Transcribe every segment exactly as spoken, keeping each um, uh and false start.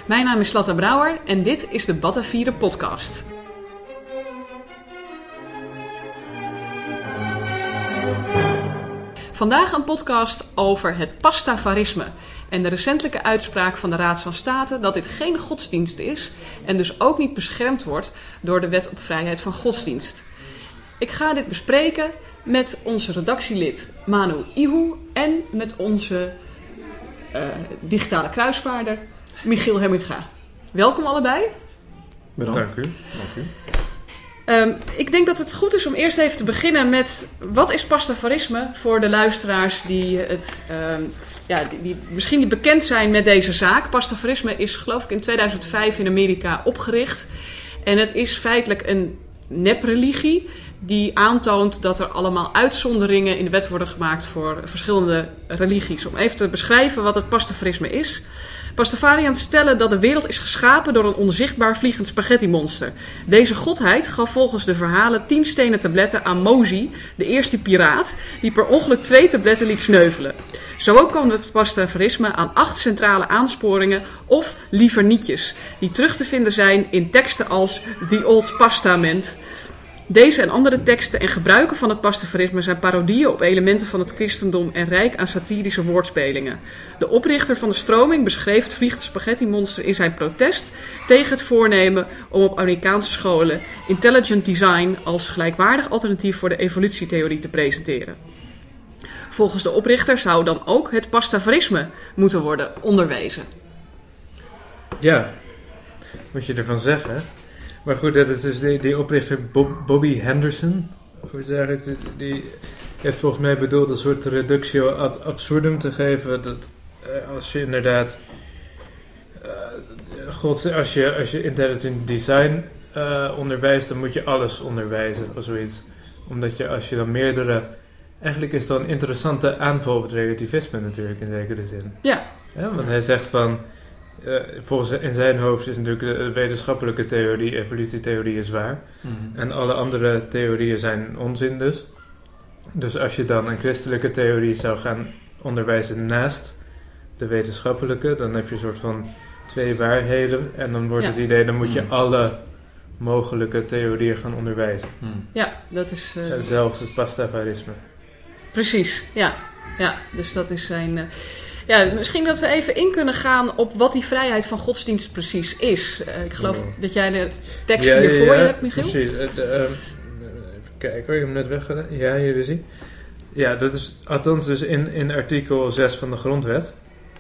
Mijn naam is Slatta Brouwer en dit is de Batavieren podcast. Vandaag een podcast over het pastafarisme en de recentelijke uitspraak van de Raad van State dat dit geen godsdienst is en dus ook niet beschermd wordt door de Wet op Vrijheid van Godsdienst. Ik ga dit bespreken met onze redactielid Manu Ihu en met onze uh, digitale kruisvaarder Michiel Hemminga. Welkom allebei. Bedankt. Dank u. Dank u. Um, ik denk dat het goed is om eerst even te beginnen met wat is pastafarisme voor de luisteraars die, het, um, ja, die, die misschien niet bekend zijn met deze zaak. Pastafarisme is geloof ik in tweeduizend vijf in Amerika opgericht. En het is feitelijk een nepreligie die aantoont dat er allemaal uitzonderingen in de wet worden gemaakt voor verschillende religies. Om even te beschrijven wat het pastafarisme is. Pastafariërs stellen dat de wereld is geschapen door een onzichtbaar vliegend spaghettimonster. Deze godheid gaf volgens de verhalen tien stenen tabletten aan Mozi, de eerste piraat, die per ongeluk twee tabletten liet sneuvelen. Zo ook kwam het pastafarisme aan acht centrale aansporingen of liever nietjes, die terug te vinden zijn in teksten als The Old Testament. Deze en andere teksten en gebruiken van het pastafarisme zijn parodieën op elementen van het christendom en rijk aan satirische woordspelingen. De oprichter van de stroming beschreef het vliegende spaghettimonster in zijn protest tegen het voornemen om op Amerikaanse scholen intelligent design als gelijkwaardig alternatief voor de evolutietheorie te presenteren. Volgens de oprichter zou dan ook het pastafarisme moeten worden onderwezen. Ja, moet je ervan zeggen. Maar goed, dat is dus die, die oprichter Bob, Bobby Henderson. Hoe is eigenlijk, die, die heeft volgens mij bedoeld een soort reductio ad absurdum te geven. Dat uh, als je inderdaad, uh, God, als je, als je intelligent design uh, onderwijst, dan moet je alles onderwijzen of zoiets. Omdat je als je dan meerdere, eigenlijk is dat een interessante aanval op het relativisme natuurlijk in zekere zin. Ja. Ja, want hij zegt van, Uh, volgens in zijn hoofd is natuurlijk de wetenschappelijke theorie, evolutietheorie is waar. Mm-hmm. En alle andere theorieën zijn onzin dus. Dus als je dan een christelijke theorie zou gaan onderwijzen naast de wetenschappelijke, dan heb je een soort van twee waarheden. En dan wordt ja. het idee, dan moet je mm. alle mogelijke theorieën gaan onderwijzen. Mm. Ja, dat is... Uh... Ja, zelfs het pastafarisme. Precies, ja. Ja, dus dat is zijn... Uh... Ja, misschien dat we even in kunnen gaan op wat die vrijheid van godsdienst precies is. Uh, ik geloof oh. dat jij de tekst ja, hier voor ja, je hebt, Michiel. Precies. Uh, de, uh, even kijken, hoor, je hem net weggedaan. Ja, hier zie. Ja, dat is althans dus in, in artikel zes van de grondwet.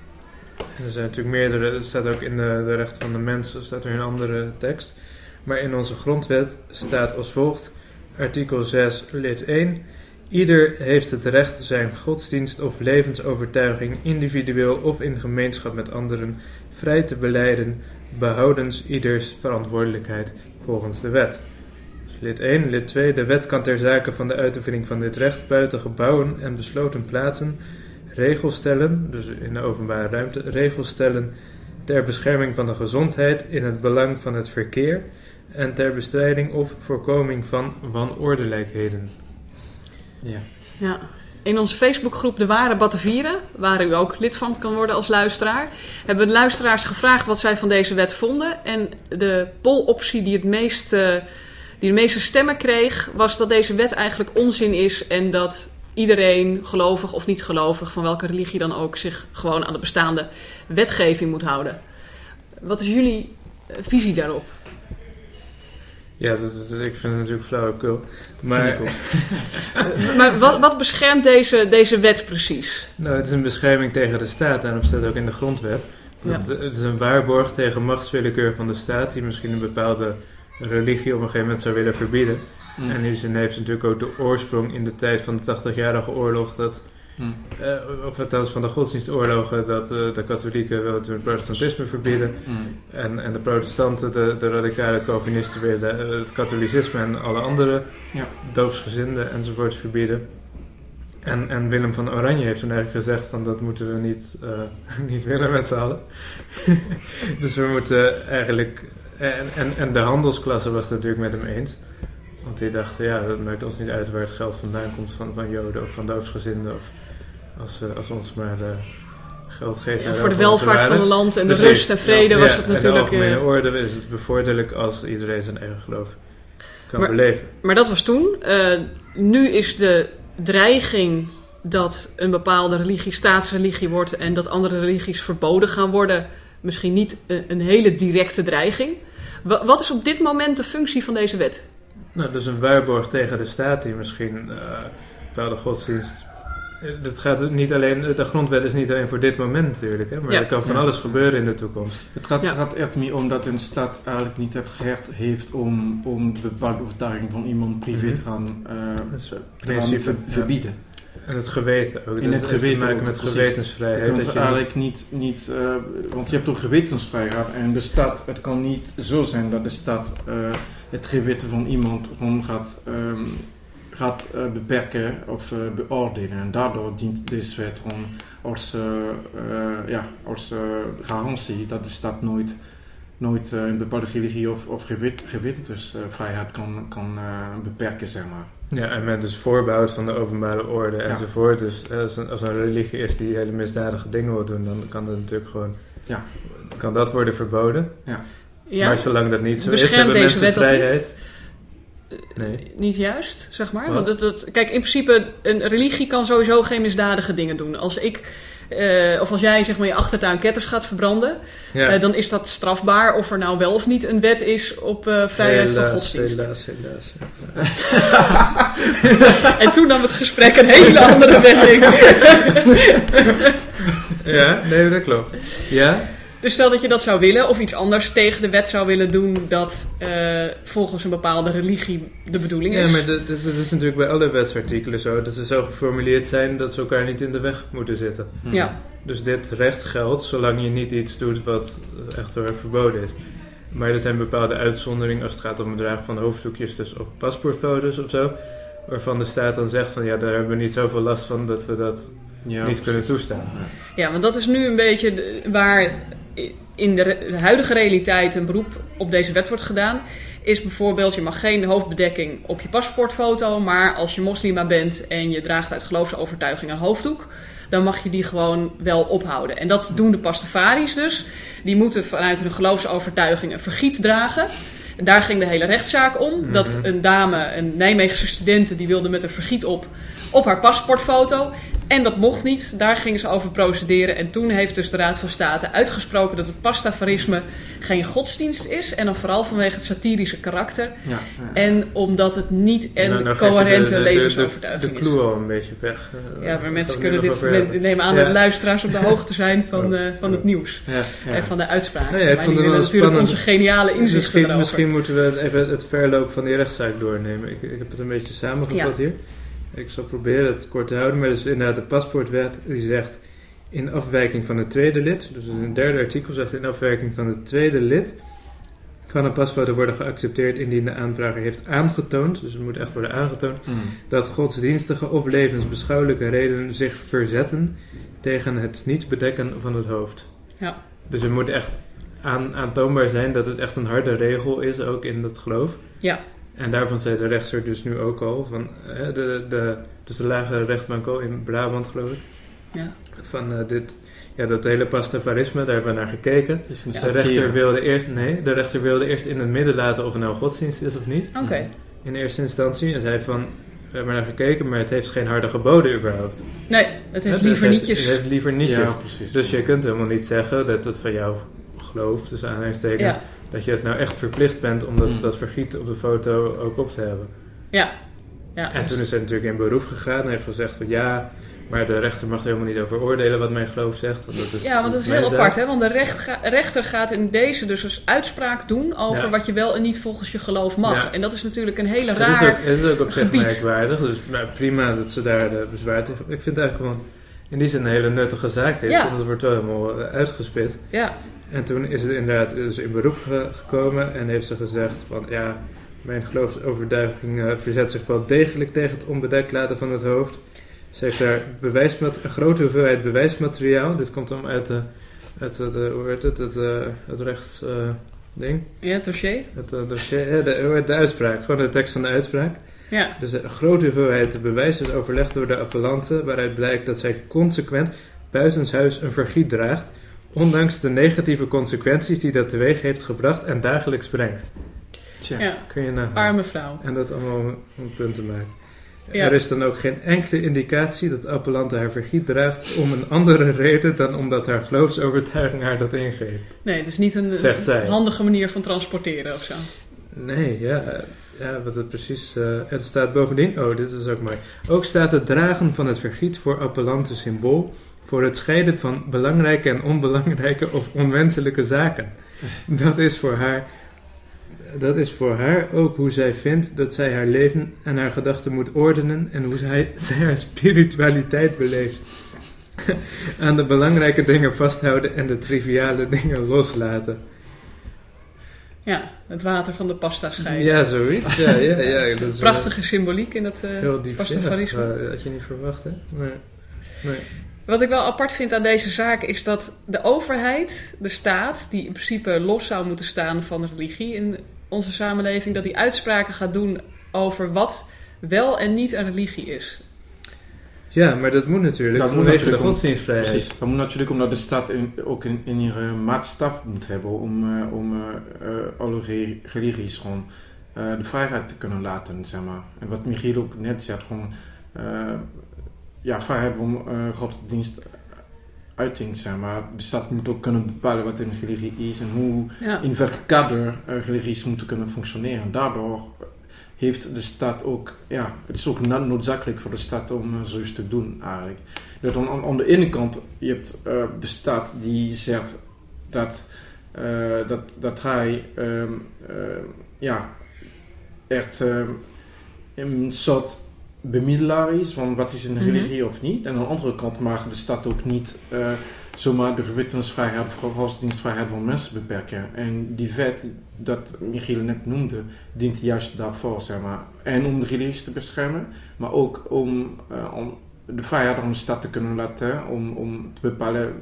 En er zijn natuurlijk meerdere, dat staat ook in de, de rechten van de mens, dat staat er in een andere tekst. Maar in onze grondwet staat als volgt, artikel zes, lid één... Ieder heeft het recht zijn godsdienst of levensovertuiging individueel of in gemeenschap met anderen vrij te belijden, behoudens ieders verantwoordelijkheid volgens de wet. Dus lid één, lid twee. De wet kan ter zake van de uitoefening van dit recht buiten gebouwen en besloten plaatsen regels stellen, dus in de openbare ruimte, regels stellen ter bescherming van de gezondheid in het belang van het verkeer en ter bestrijding of voorkoming van wanordelijkheden. Ja. ja. In onze Facebookgroep De Ware Batavieren, waar u ook lid van kan worden als luisteraar, hebben de luisteraars gevraagd wat zij van deze wet vonden. En de poloptie die, het meeste, die de meeste stemmen kreeg, was dat deze wet eigenlijk onzin is en dat iedereen, gelovig of niet gelovig, van welke religie dan ook, zich gewoon aan de bestaande wetgeving moet houden. Wat is jullie visie daarop? Ja, dat, dat, ik vind het natuurlijk flauwekul. Maar, maar wat, wat beschermt deze, deze wet precies? Nou, het is een bescherming tegen de staat. Daarom staat ook in de grondwet. Ja. Het, het is een waarborg tegen machtswillekeur van de staat, die misschien een bepaalde religie op een gegeven moment zou willen verbieden. Mm. En in die zin heeft natuurlijk ook de oorsprong in de tijd van de tachtigjarige oorlog, dat, mm. uh, of althans van de godsdienstoorlogen, dat uh, de katholieken wilden het protestantisme verbieden. Mm. En, en de protestanten, de, de radicale Calvinisten willen uh, het katholicisme en alle andere ja. doopsgezinden enzovoort verbieden. En, en Willem van Oranje heeft toen eigenlijk gezegd van dat moeten we niet, uh, niet willen met z'n allen. Dus we moeten eigenlijk... En, en, en de handelsklasse was het natuurlijk met hem eens. Want die dachten, ja, dat maakt ons niet uit waar het geld vandaan komt van, van Joden of van doopsgezinden. Of als, uh, als ons maar uh, geld geven. Ja, voor de welvaart van een land en de Precies. rust en vrede ja, was ja, het in natuurlijk... de algemene uh, orde is het bevorderlijk als iedereen zijn eigen geloof kan maar, beleven. Maar dat was toen. Uh, nu is de dreiging dat een bepaalde religie staatsreligie wordt en dat andere religies verboden gaan worden misschien niet een, een hele directe dreiging. W- wat is op dit moment de functie van deze wet? Nou, dus een waarborg tegen de staat die misschien uh, bepaalde godsdienst... Het gaat niet alleen, de grondwet is niet alleen voor dit moment natuurlijk, hè, maar ja. er kan van ja. alles gebeuren in de toekomst. Het gaat, ja. gaat echt meer om dat een staat eigenlijk niet het recht heeft om, om de bepaalde overtuiging van iemand privé Mm-hmm. te gaan, uh, Dat is te principe, gaan ver, ja. verbieden. En het geweten ook. In dat het heeft geweten te maken ook, met precies. gewetensvrijheid. Je kunt Dat je eigenlijk niet, niet uh, want je hebt ook gewetensvrijheid en de staat, het kan niet zo zijn dat de staat uh, het geweten van iemand gewoon gaat, um, gaat uh, beperken of uh, beoordelen. En daardoor dient deze wet gewoon als, uh, uh, ja, als uh, garantie dat de staat nooit, nooit uh, een bepaalde religie of, of gewet, gewetensvrijheid kan, kan uh, beperken, zeg maar. Ja, en met dus voorbehoud van de openbare orde Ja. enzovoort. Dus als een, als een religie is die hele misdadige dingen wil doen, dan kan dat natuurlijk gewoon... Ja. Kan dat worden verboden. Ja. Ja. Maar zolang dat niet zo Beschermt is, hebben deze mensen wet dat vrijheid. Nee. Niet juist, zeg maar. Wat? Want het, het, kijk, in principe, een religie kan sowieso geen misdadige dingen doen. Als ik, uh, of als jij zeg maar je achtertuin ketters gaat verbranden, Ja. uh, dan is dat strafbaar. Of er nou wel of niet een wet is op uh, vrijheid helaas, van godsdienst. Helaas, helaas. Ja. En toen nam het gesprek een hele andere wending. Ja, nee, dat klopt. Ja? Dus stel dat je dat zou willen, of iets anders tegen de wet zou willen doen dat uh, volgens een bepaalde religie de bedoeling is. Ja, maar dat, dat, dat is natuurlijk bij alle wetsartikelen zo. Dat ze zo geformuleerd zijn dat ze elkaar niet in de weg moeten zitten. Hmm. Ja. Dus dit recht geldt zolang je niet iets doet wat echt heel erg verboden is. Maar er zijn bepaalde uitzonderingen als het gaat om het dragen van hoofddoekjes dus op paspoortfoto's of zo. Waarvan de staat dan zegt van ja, daar hebben we niet zoveel last van dat we dat Ja, niet kunnen toestaan. Ja, want dat is nu een beetje de- waar in de, re- de huidige realiteit een beroep op deze wet wordt gedaan. Is bijvoorbeeld, je mag geen hoofdbedekking op je paspoortfoto, maar als je moslima bent en je draagt uit geloofsovertuiging een hoofddoek, dan mag je die gewoon wel ophouden. En dat doen de pastafaris dus. Die moeten vanuit hun geloofsovertuiging een vergiet dragen. En daar ging de hele rechtszaak om. Mm-hmm. Dat een dame, een Nijmeegse studente, die wilde met een vergiet op op haar paspoortfoto. En dat mocht niet. Daar gingen ze over procederen. En toen heeft dus de Raad van State uitgesproken dat het pastafarisme geen godsdienst is. En dan vooral vanwege het satirische karakter. Ja, ja. En omdat het niet een Nou, nou geef je coherente de, de, de, levensovertuiging de, is. de clue al een beetje weg. Uh, Ja, maar mensen gaan we kunnen nu nog dit over hebben. nemen aan Ja. dat de luisteraars op de hoogte zijn van, Oh. uh, van het nieuws. Ja, ja. En van de uitspraken. Nou ja, ik maar vond die het willen wel natuurlijk spannend. onze geniale inzichten Misschien, erover. misschien moeten we even het verloop van die rechtszaak doornemen. Ik, ik heb het een beetje samengevat Ja. hier. Ik zal proberen het kort te houden. Maar dus inderdaad de paspoortwet die zegt in afwijking van het tweede lid. Dus in het derde artikel zegt in afwijking van het tweede lid kan een pasfoto worden geaccepteerd indien de aanvrager heeft aangetoond, dus het moet echt worden aangetoond, Mm. dat godsdienstige of levensbeschouwelijke redenen zich verzetten tegen het niet bedekken van het hoofd. Ja. Dus het moet echt aan, aantoonbaar zijn dat het echt een harde regel is, ook in dat geloof. Ja. En daarvan zei de rechter dus nu ook al, van, hè, de, de, dus de lagere rechtbank al in Brabant geloof ik, Ja. van uh, dit, ja, dat hele pastafarisme, daar hebben we naar gekeken. Dus een De satire. rechter wilde eerst, nee, de rechter wilde eerst in het midden laten of het nou godsdienst is of niet. Oké. In eerste instantie. En zei van, we hebben naar gekeken, maar het heeft geen harde geboden überhaupt. Nee, het heeft Hè, liever het heeft- nietjes. Het heeft liever nietjes. Ja, precies. Dus je kunt helemaal niet zeggen dat het van jouw geloof, tussen aanhalingstekens, Ja. dat je het nou echt verplicht bent om dat, Mm. dat vergiet op de foto ook op te hebben. Ja. Ja. En toen is hij natuurlijk in beroep gegaan en heeft gezegd van ja, maar de rechter mag er helemaal niet over oordelen wat mijn geloof zegt. Want dat is, Ja, want dat is mijn heel zaak. apart, hè? Want de recht ga- rechter gaat in deze dus een uitspraak doen over Ja. wat je wel en niet volgens je geloof mag. Ja. En dat is natuurlijk een hele Het is raar... ook, het is ook op zich gebied. merkwaardig. Dus maar prima dat ze daar de bezwaar tegen... Ik vind het eigenlijk wel in die zin een hele nuttige zaak is. Ja. Want het wordt wel helemaal eh, uitgespit. Ja, En toen is het inderdaad dus in beroep ge- gekomen. En heeft ze gezegd van ja, mijn geloofsovertuiging uh, verzet zich wel degelijk tegen het onbedekt laten van het hoofd. Ze heeft daar bewijsmat- een grote hoeveelheid bewijsmateriaal. Dit komt dan uit de, uit het, uh, hoe heet het, het, uh, het rechts... Uh, ding. ja, het dossier. Het uh, dossier, ja, de, hoe heet de uitspraak. Gewoon de tekst van de uitspraak. Ja, Dus een grote hoeveelheid bewijs is overlegd door de appellanten, waaruit blijkt dat zij consequent, buitenshuis een vergiet draagt, ondanks de negatieve consequenties die dat teweeg heeft gebracht en dagelijks brengt. Tja. Ja, Kun je nagaan. arme vrouw. En dat allemaal om een punt te maken. Ja. Er is dan ook geen enkele indicatie dat Appelante haar vergiet draagt om een andere reden dan omdat haar geloofsovertuiging haar dat ingeeft. Nee, het is niet een, Zegt zij. een handige manier van transporteren of zo. Nee, ja, ja wat het precies... Uh, het staat bovendien... Oh, dit is ook mooi. Ook staat het dragen van het vergiet voor Appelante symbool voor het scheiden van belangrijke en onbelangrijke of onwenselijke zaken. Dat is voor haar... Dat is voor haar ook hoe zij vindt dat zij haar leven en haar gedachten moet ordenen en hoe zij, zij haar spiritualiteit beleeft. Aan de belangrijke dingen vasthouden en de triviale dingen loslaten. Ja, het water van de pasta scheiden. Ja, zoiets. Ja, ja, ja, dat is prachtige symboliek in dat uh, pastafarisme. Dat had je niet verwacht, hè? Nee. nee. Wat ik wel apart vind aan deze zaak is dat de overheid, de staat, die in principe los zou moeten staan van religie in onze samenleving, dat die uitspraken gaat doen over wat wel en niet een religie is. Ja, maar dat moet natuurlijk dat vanwege moet natuurlijk de godsdienstvrijheid. Precies, dat moet natuurlijk omdat de staat in, ook in, in ihre maatstaf moet hebben om, uh, om uh, uh, alle re- religies gewoon uh, de vrijheid te kunnen laten, zeg maar. En wat Michiel ook net zegt, gewoon uh, ja, vrijheid van uh, godsdienst uiting, zeg maar. De staat moet ook kunnen bepalen wat een religie is en hoe Ja. in welk kader uh, religies moeten kunnen functioneren. Daardoor heeft de staat ook, ja, het is ook noodzakelijk voor de staat om uh, zoiets te doen eigenlijk. Dus aan, aan de ene kant, je hebt uh, de staat die zegt dat, uh, dat, dat hij um, uh, ja, echt um, een soort bemiddelaar is van wat is een Mhm. religie of niet. En aan de andere kant mag de staat ook niet uh, zomaar de gewetensvrijheid of godsdienstvrijheid van mensen beperken. En die wet dat Michiel net noemde, dient juist daarvoor, zeg maar. En om de religies te beschermen, maar ook om, uh, om de vrijheid van de staat te kunnen laten, om, om te bepalen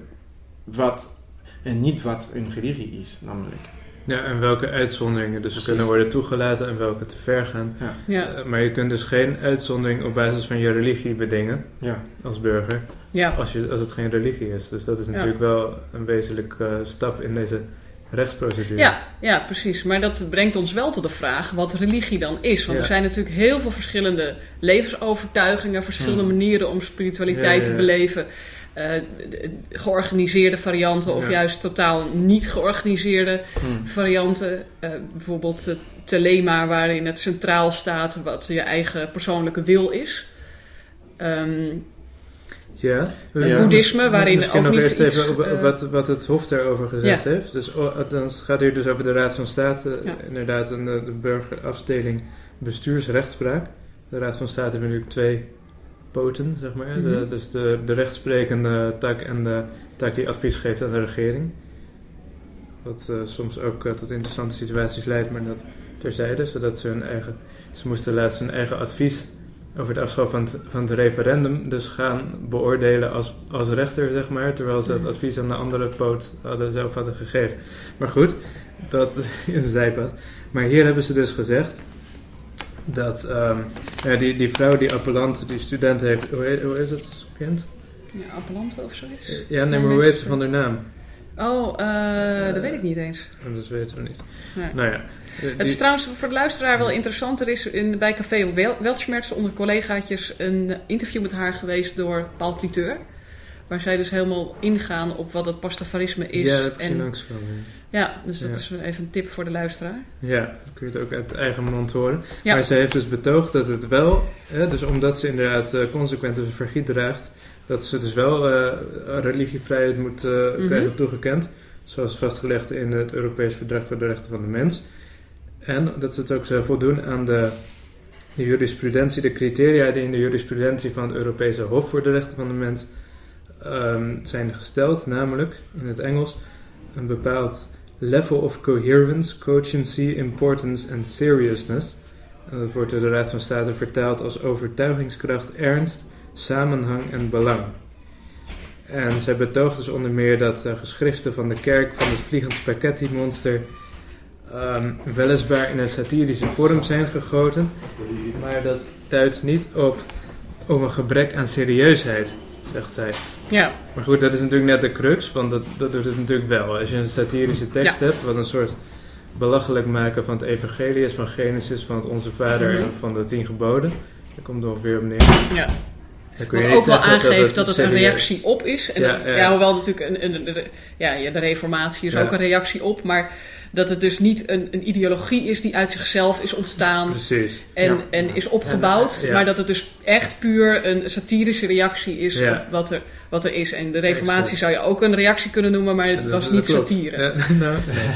wat en niet wat een religie is, namelijk. Ja, en welke uitzonderingen dus Precies. kunnen worden toegelaten en welke te ver gaan. Ja. Ja. Uh, maar je kunt dus geen uitzondering op basis van je religie bedingen Ja. als burger, Ja. als, je, als het geen religie is. Dus dat is Ja. natuurlijk wel een wezenlijke uh, stap in deze rechtsprocedure. Ja, ja, precies. Maar dat brengt ons wel tot de vraag wat religie dan is. Want Ja. er zijn natuurlijk heel veel verschillende levensovertuigingen, verschillende Hmm. manieren om spiritualiteit Ja, ja, ja. te beleven. Uh, georganiseerde varianten of Ja. juist totaal niet georganiseerde Hmm. varianten. Uh, bijvoorbeeld het telema waarin het centraal staat wat je eigen persoonlijke wil is. Um, Ja. Ja. Boeddhisme, waarin Misschien ook nog niet eerst iets, even op, uh, op wat, wat het Hof daarover gezegd Ja. heeft. Dus oh, dan gaat het hier dus over de Raad van State. Ja. Inderdaad, en de, de burgerafdeling bestuursrechtspraak. De Raad van State heeft natuurlijk twee poten, zeg maar. Mhm. de, dus de, de rechtsprekende tak en de tak die advies geeft aan de regering. Wat uh, soms ook uh, tot interessante situaties leidt, maar dat terzijde. Zodat ze hun eigen... Ze moesten laatst hun eigen advies over het afschaffen van het, van het referendum dus gaan beoordelen als, als rechter, zeg maar. Terwijl ze het advies aan de andere poot hadden, zelf hadden gegeven. Maar goed, dat is een zijpad. Maar hier hebben ze dus gezegd dat um, ja, die, die vrouw, die appellant, die student heeft... Hoe heet, hoe is het bekend? ja, appellanten of zoiets. Ja, nee, Ja, maar hoe heet ze mensen- van haar naam? Oh, uh, dat weet ik niet eens. Oh, dat weten we niet. Nee. Nou ja. die- Het is trouwens voor de luisteraar wel interessant. Er is in, bij Café Wel- Weltschmerz onder collegaatjes een interview met haar geweest door Paul Cliteur. Waar zij dus helemaal ingaan op wat het pastafarisme is. ja, dat heb ik zien en, langskomen. ja, dus dat Ja. is even een tip voor de luisteraar. Ja, dan kun je het ook uit eigen mond horen. Ja. Maar ze heeft dus betoogd dat het wel, hè, dus omdat ze inderdaad uh, consequent een vergiet draagt, dat ze dus wel uh, religievrijheid moet uh, Mhm. krijgen toegekend. Zoals vastgelegd in het Europees Verdrag voor de Rechten van de Mens. En dat ze het ook zou voldoen aan de, de jurisprudentie, de criteria die in de jurisprudentie van het Europese Hof voor de Rechten van de Mens um, zijn gesteld. Namelijk, in het Engels, een bepaald level of coherence, cogency, importance en seriousness. En dat wordt door de Raad van State vertaald als overtuigingskracht, ernst, samenhang en belang. En zij betoogt dus onder meer dat de geschriften van de kerk van het Vliegend Spaghetti Monster um, weliswaar in een satirische vorm zijn gegoten, maar dat duidt niet op, op een gebrek aan serieusheid, zegt zij. Ja. Maar goed, dat is natuurlijk net de crux, want dat, dat doet het natuurlijk wel. Als je een satirische tekst Ja. hebt, wat een soort belachelijk maken van het evangelie is, van Genesis, van het Onze Vader Mhm. en van de tien geboden. Daar komt het ongeveer op neer. Ja. Dan kun je Wat niet ook wel zeggen aangeeft dat het een serieus- reactie op is. En Ja, dat, ja. ja, hoewel natuurlijk een, een, een- ja, ja, de reformatie is Ja. ook een reactie op, maar dat het dus niet een, een ideologie is die uit zichzelf is ontstaan Precies. en, Ja. en is opgebouwd, Ja. maar dat het dus echt puur een satirische reactie is Ja. op wat er, wat er is. En de reformatie Exact. zou je ook een reactie kunnen noemen, maar het Ja, was dat- niet dat klopt. satire. Ja, nou,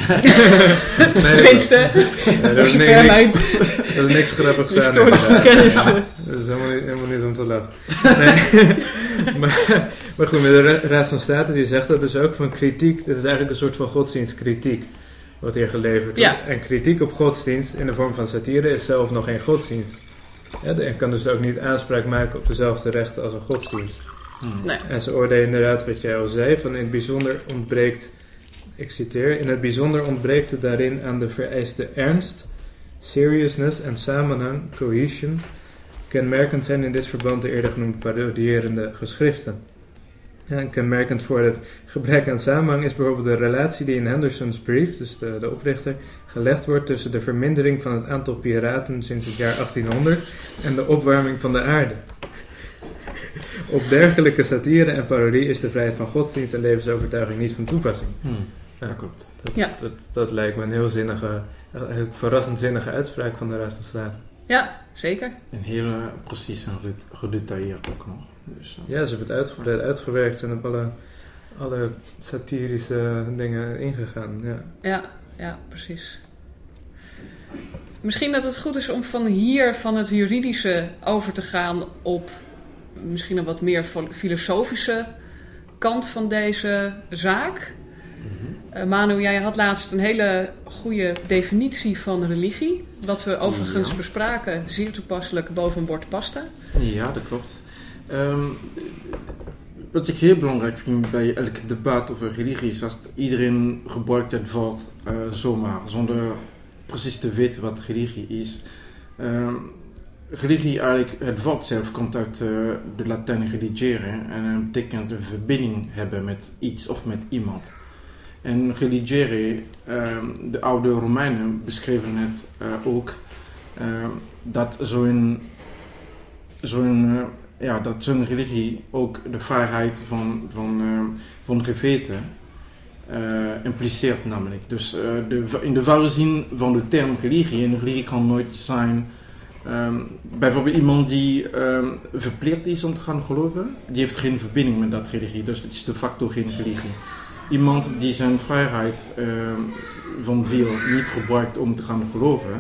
nee. Nee, Tenminste, nee, voor dat is zover niks, mijn dat is niks grappigs aan. historische inderdaad. kennis. eh, Dat is helemaal niet, helemaal niet om te lachen. Nee. maar, maar goed, met de Ra- Raad van State die zegt dat dus ook van kritiek. Het is eigenlijk een soort van godsdienstkritiek wat hier geleverd wordt. Ja. En kritiek op godsdienst in de vorm van satire is zelf nog geen godsdienst. Ja, en kan dus ook niet aanspraak maken op dezelfde rechten als een godsdienst. Hmm. Nee. En ze oordelen inderdaad wat jij al zei, van in het bijzonder ontbreekt, ik citeer, in het bijzonder ontbreekt het daarin aan de vereiste ernst, seriousness en samenhang, cohesion. Kenmerkend zijn in dit verband de eerder genoemde parodierende geschriften. Ja, en kenmerkend voor het gebrek aan samenhang is bijvoorbeeld de relatie die in Henderson's brief, dus de, de oprichter, gelegd wordt tussen de vermindering van het aantal piraten sinds het jaar achttienhonderd en de opwarming van de aarde. Op dergelijke satire en parodie is de vrijheid van godsdienst en levensovertuiging niet van toepassing. Hmm. Ja. Dat klopt. Dat, Ja. dat, dat lijkt me een heel zinnige, eigenlijk verrassend zinnige uitspraak van de Raad van State. Ja, zeker. En heel uh, precies en gede- gedetailleerd ook nog. Dus, uh, Ja, ze hebben het uitgebreid uitgewerkt en op alle, alle satirische dingen ingegaan. Ja. Ja, ja, precies. Misschien dat het goed is om van hier, van het juridische, over te gaan op misschien een wat meer filosofische kant van deze zaak. mhm. Uh, Manu, jij had laatst een hele goede definitie van religie. Wat we overigens Ja. bespraken, zeer toepasselijk boven een bord pasta. Ja, dat klopt. Ehm, wat ik heel belangrijk vind bij elk debat over religie is dat iedereen gebruikt het woord uh, zomaar, zonder precies te weten wat religie is. Ehm, religie, eigenlijk, het woord zelf komt uit uh, de Latijn religere en uh, betekent een verbinding hebben met iets of met iemand. En religere, um, de oude Romeinen beschreven het uh, ook, uh, dat zo'n zo'n uh, ja, dat zo'n religie ook de vrijheid van, van, uh, van geweten uh, impliceert namelijk. Dus uh, de, in de ware zin van de term religie, en religie kan nooit zijn um, bijvoorbeeld iemand die um, verplicht is om te gaan geloven, die heeft geen verbinding met dat religie, dus het is de facto geen religie. Iemand die zijn vrijheid uh, van wil niet gebruikt om te gaan geloven,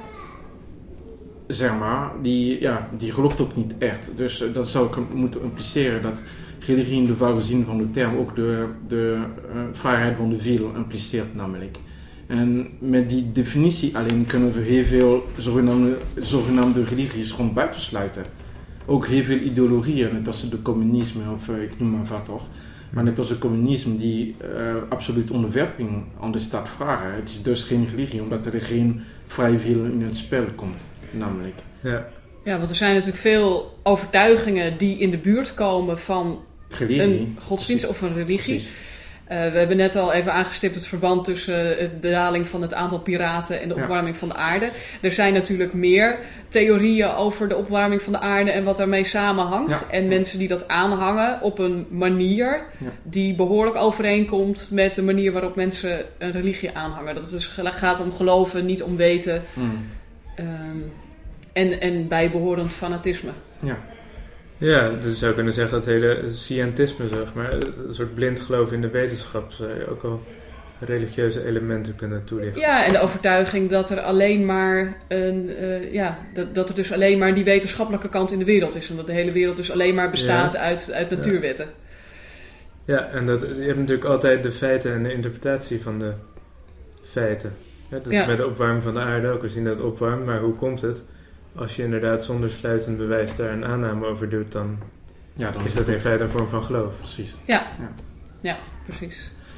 zeg maar, die, ja, die gelooft ook niet echt. Dus uh, dat zou ik moeten impliceren dat religie in de ware zin van de term ook de, de uh, vrijheid van de wil impliceert namelijk. En met die definitie alleen kunnen we heel veel zogenaamde, zogenaamde religies gewoon buitensluiten. Ook heel veel ideologieën, net als de communisme of uh, ik noem maar wat toch. Maar net als het communisme die uh, absoluut onderwerping aan de staat vragen. Het is dus geen religie, omdat er geen vrije wil in het spel komt, namelijk. Ja. Ja, want er zijn natuurlijk veel overtuigingen die in de buurt komen van Religie. een godsdienst of een religie. Precies. Uh, we hebben net al even aangestipt het verband tussen uh, de daling van het aantal piraten en de opwarming ja. van de aarde. Er zijn natuurlijk meer theorieën over de opwarming van de aarde en wat daarmee samenhangt. Ja. En mensen die dat aanhangen op een manier ja. die behoorlijk overeenkomt met de manier waarop mensen een religie aanhangen. Dat het dus gaat om geloven, niet om weten. Mm. Um, en, en bijbehorend fanatisme. Ja. Ja, dus je zou kunnen zeggen dat het hele scientisme, zeg maar, een soort blind geloof in de wetenschap, zou je ook al religieuze elementen kunnen toelichten. Ja, en de overtuiging dat er alleen maar een, uh, ja, dat, dat er dus alleen maar die wetenschappelijke kant in de wereld is. En dat de hele wereld dus alleen maar bestaat ja. uit, uit natuurwetten. Ja. ja, en dat, je hebt natuurlijk altijd de feiten en de interpretatie van de feiten. Ja, dat ja. Bij de opwarming van de aarde ook. We zien dat het opwarmt, maar hoe komt het? Als je inderdaad zonder sluitend bewijs daar een aanname over doet, dan, ja, dan is dat in feite een vorm van geloof. Precies. Ja, ja. ja precies.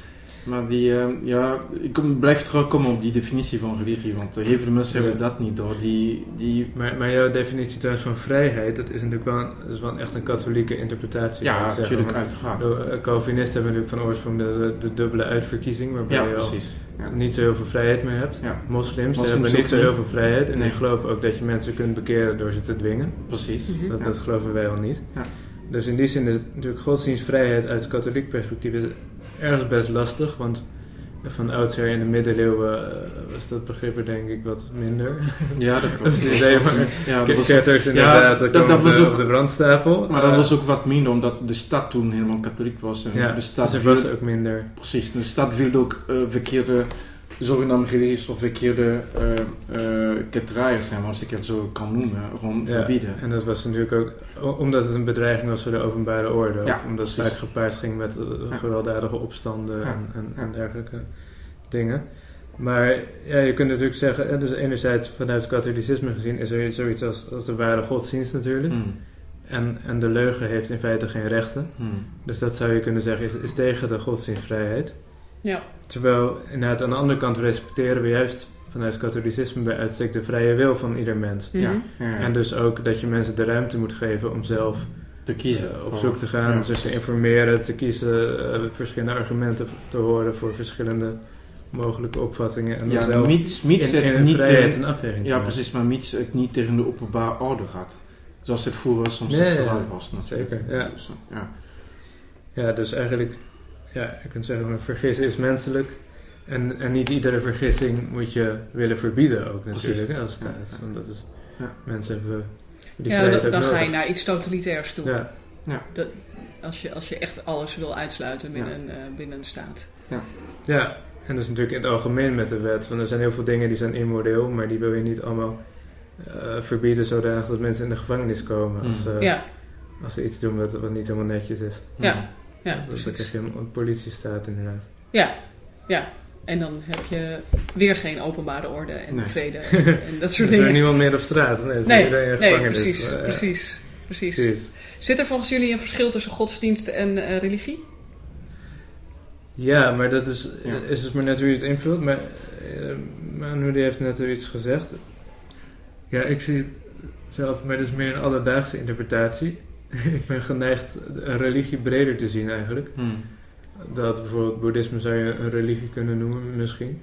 Maar die, uh, ja, ik kom, blijf terugkomen op die definitie van religie, want uh, heel veel mensen ja. hebben dat niet door. Die, die... Maar, maar jouw definitie trouwens van vrijheid, dat is natuurlijk wel, een, dat is wel echt een katholieke interpretatie. Ja, natuurlijk, uiteraard. De Calvinisten hebben natuurlijk van oorsprong de, de dubbele uitverkiezing, waarbij ja, je precies. Ja. niet zo heel veel vrijheid meer hebt. Ja. Moslims, Moslims hebben niet zo heel veel vrijheid en nee. die geloven ook dat je mensen kunt bekeren door ze te dwingen. Precies. Mm-hmm. Dat, ja. dat geloven wij al niet. Ja. Dus in die zin is natuurlijk godsdienstvrijheid uit katholiek perspectief is ergens best lastig, want van oudsher in de middeleeuwen uh, was dat begrip er denk ik wat minder. Ja, dat Dat is het idee van ja, dat was, ketters inderdaad, ja, dat, dat, dat op, was de, ook, op de brandstapel. Maar dat uh, was ook wat minder, omdat de stad toen helemaal katholiek was. En ja, de stad dus er wilde, was ook minder. Precies, de stad wilde ook uh, verkeerde, zogenaamde religies of verkeerde uh, uh, ketterijen, zeg maar, als ik het zo kan noemen, gewoon Ja, verbieden. en dat was natuurlijk ook, omdat het een bedreiging was voor de openbare orde. Ja, of omdat het vaak gepaard ging met uh, ja. gewelddadige opstanden Ja, en, en, ja. en dergelijke dingen. Maar ja, je kunt natuurlijk zeggen, dus enerzijds vanuit het katholicisme gezien is er zoiets als, als de ware godsdienst natuurlijk. Mm. En, en de leugen heeft in feite geen rechten. Mm. Dus dat zou je kunnen zeggen is, is tegen de godsdienstvrijheid. Ja. Terwijl inderdaad aan de andere kant respecteren we juist vanuit het katholicisme bij uitstek de vrije wil van ieder mens. Mm-hmm. Ja, ja, ja. En dus ook dat je mensen de ruimte moet geven om zelf te kiezen. uh, op zoek te gaan, Ja, zich te informeren, te kiezen, uh, verschillende argumenten te horen voor verschillende mogelijke opvattingen. En dan ja, zelf mits, mits in, het in niet vrijheid tegen, een afweging te ja, maken. precies, maar mits het niet tegen de openbare orde gaat. Zoals het vroeger soms Ja, het ja, geval ja. was. Natuurlijk. Zeker, ja. Dus, ja. Ja, dus eigenlijk, ja, je kunt zeggen, maar vergissen is menselijk. En, en niet iedere vergissing moet je willen verbieden ook natuurlijk, Precies. hè, als staat. Ja. Want dat is, Ja. mensen hebben die Ja, vrijheid dan, ook dan ga je nodig. naar iets totalitairs toe. Ja, Dat, als, je, als je echt alles wil uitsluiten binnen, Ja. een, uh, binnen een staat. ja, en dat is natuurlijk in het algemeen met de wet. Want er zijn heel veel dingen die zijn immoreel, maar die wil je niet allemaal uh, verbieden zodanig dat mensen in de gevangenis komen. Als, Mm. uh, Ja, als ze iets doen wat, wat niet helemaal netjes is. ja, ja, Dus dan precies. krijg je een, een politiestaat inderdaad. Ja, ja. En dan heb je weer geen openbare orde en Nee. vrede en, en dat soort Er is dingen. niemand meer op straat. Nee, is Nee, iedereen in nee, gevangenis. precies, Maar, ja, precies, precies. precies. Zit er volgens jullie een verschil tussen godsdienst en uh, religie? Ja, maar dat is, Ja. is dus maar net hoe je het invult. Maar uh, Manu die heeft net iets gezegd. Ja, ik zie het zelf, maar dat is meer een alledaagse interpretatie. Ik ben geneigd een religie breder te zien eigenlijk. Hmm. Dat bijvoorbeeld boeddhisme zou je een religie kunnen noemen misschien.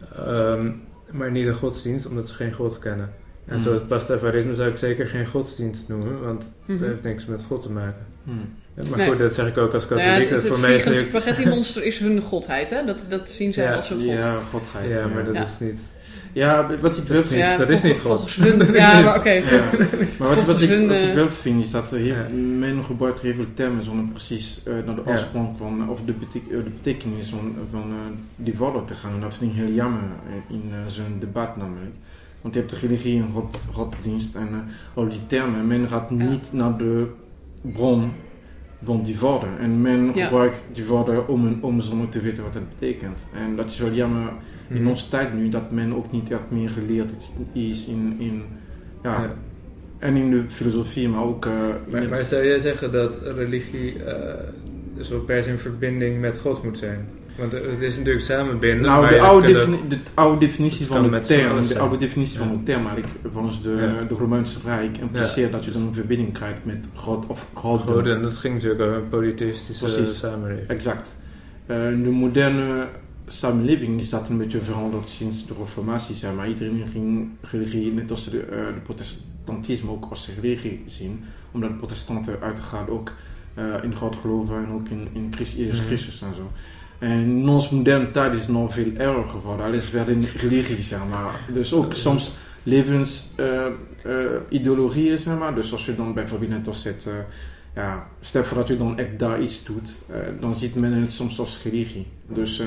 Um, maar niet een godsdienst, omdat ze geen God kennen. En Mm. zoals pastafarisme zou ik zeker geen godsdienst noemen, want Mhm. dat heeft niks met God te maken. Hmm. Ja, maar Nee. goed, dat zeg ik ook als Nou katholiek. ja, het dat het voor mij is vliegend nu- spaghetti-monster is hun godheid, hè? Dat, dat zien zij Ja, als een god. Ja, godheid. Ja, maar dat Ja. is niet... Ja, wat ik wel Dat is niet- Ja, dat is volgens- niet God. Volgens hun, ja, maar oké. Ja. Maar wat, wat, Volgens ik, hun, wat ik eh, wel vind is dat er heel, Ja. men gebruikt heel veel termen zonder precies uh, naar de Ja. oorsprong van, of de, betek, uh, de betekenis van, van uh, die woorden te gaan. Dat vind ik heel jammer in, in uh, zo'n debat namelijk. Want je hebt de religie en god, goddienst en uh, al die termen. Men gaat Ja. niet naar de bron van die woorden. En men Ja. gebruikt die woorden om en om zonder te weten wat het betekent. En dat is wel jammer in Mhm. onze tijd nu, dat men ook niet echt meer geleerd is in, in ja, Ja. en in de filosofie, maar ook uh, in Maar, het- maar zou jij zeggen dat religie uh, dus wel per se in verbinding met God moet zijn? Want het is natuurlijk samenbinden. nou, maar de je oude, kunt defini- ook- de oude definitie het van kan de met van term, alles de zijn. oude definitie Ja. van de term, eigenlijk volgens de, Ja. de Romeinse Rijk, impliceert Ja. dat je dan een verbinding krijgt met God of God. God, en dat ging natuurlijk over een polytheïstische Precies. samenleving. Exact. Uh, in de moderne samenleving is dat een beetje veranderd sinds de Reformatie, zeg maar. Iedereen ging religie, net als de, uh, de protestantisme, ook als religie zien, omdat de protestanten uiteraard ook uh, in God geloven en ook in, in Christ, Jezus Mhm. Christus en zo. En in onze moderne tijd is het nog veel erger geworden. Alles werd in religie, zeg maar. Dus ook soms levens uh, uh, ideologieën, zeg maar. Dus als je dan bijvoorbeeld net als het, uh, ja, stel voor dat je dan echt daar iets doet, uh, dan ziet men het soms als religie. Dus uh,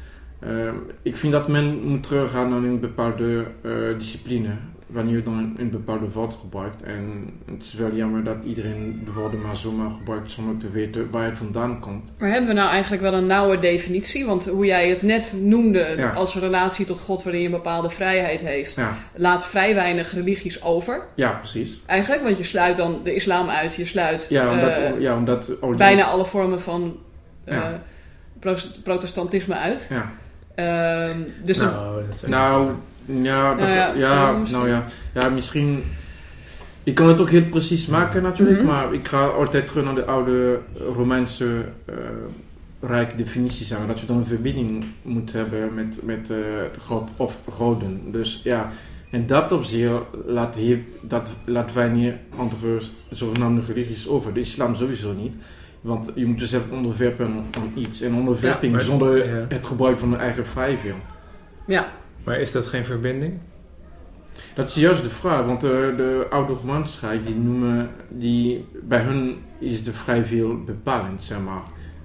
uh, ik vind dat men moet teruggaan naar een bepaalde uh, discipline, wanneer je dan een bepaalde woord gebruikt. En het is wel jammer dat iedereen de woorden maar zomaar gebruikt zonder te weten waar het vandaan komt. Maar hebben we nou eigenlijk wel een nauwe definitie? Want hoe jij het net noemde Ja. als relatie tot God waarin je een bepaalde vrijheid heeft, Ja, laat vrij weinig religies over. ja precies. Eigenlijk, want je sluit dan de islam uit, je sluit Ja, omdat, eh, ja, omdat al die- bijna alle vormen van eh, Ja. protestantisme uit. Ja. Um, dus nou, dat is Nou, ja, Nou ja, ja, ja, misschien. nou ja, ja, misschien. Ik kan het ook heel precies maken natuurlijk, Mhm. maar ik ga altijd terug naar de oude Romeinse uh, rijk definitie zeggen. Dat je dan een verbinding moet hebben met, met uh, God of goden. Dus ja, en dat opzicht laat, dat laat wij niet andere zogenaamde religies over. De islam sowieso niet. Want je moet jezelf onderwerpen aan iets. En onderwerping Ja, maar- zonder ja. het gebruik van de eigen vrije wil. Ja, Maar is dat geen verbinding? Dat is juist de vraag, want de, de oude Romaanse Rijk, die noemen, die, bij hun is de vrije wil bepalend, zeg maar.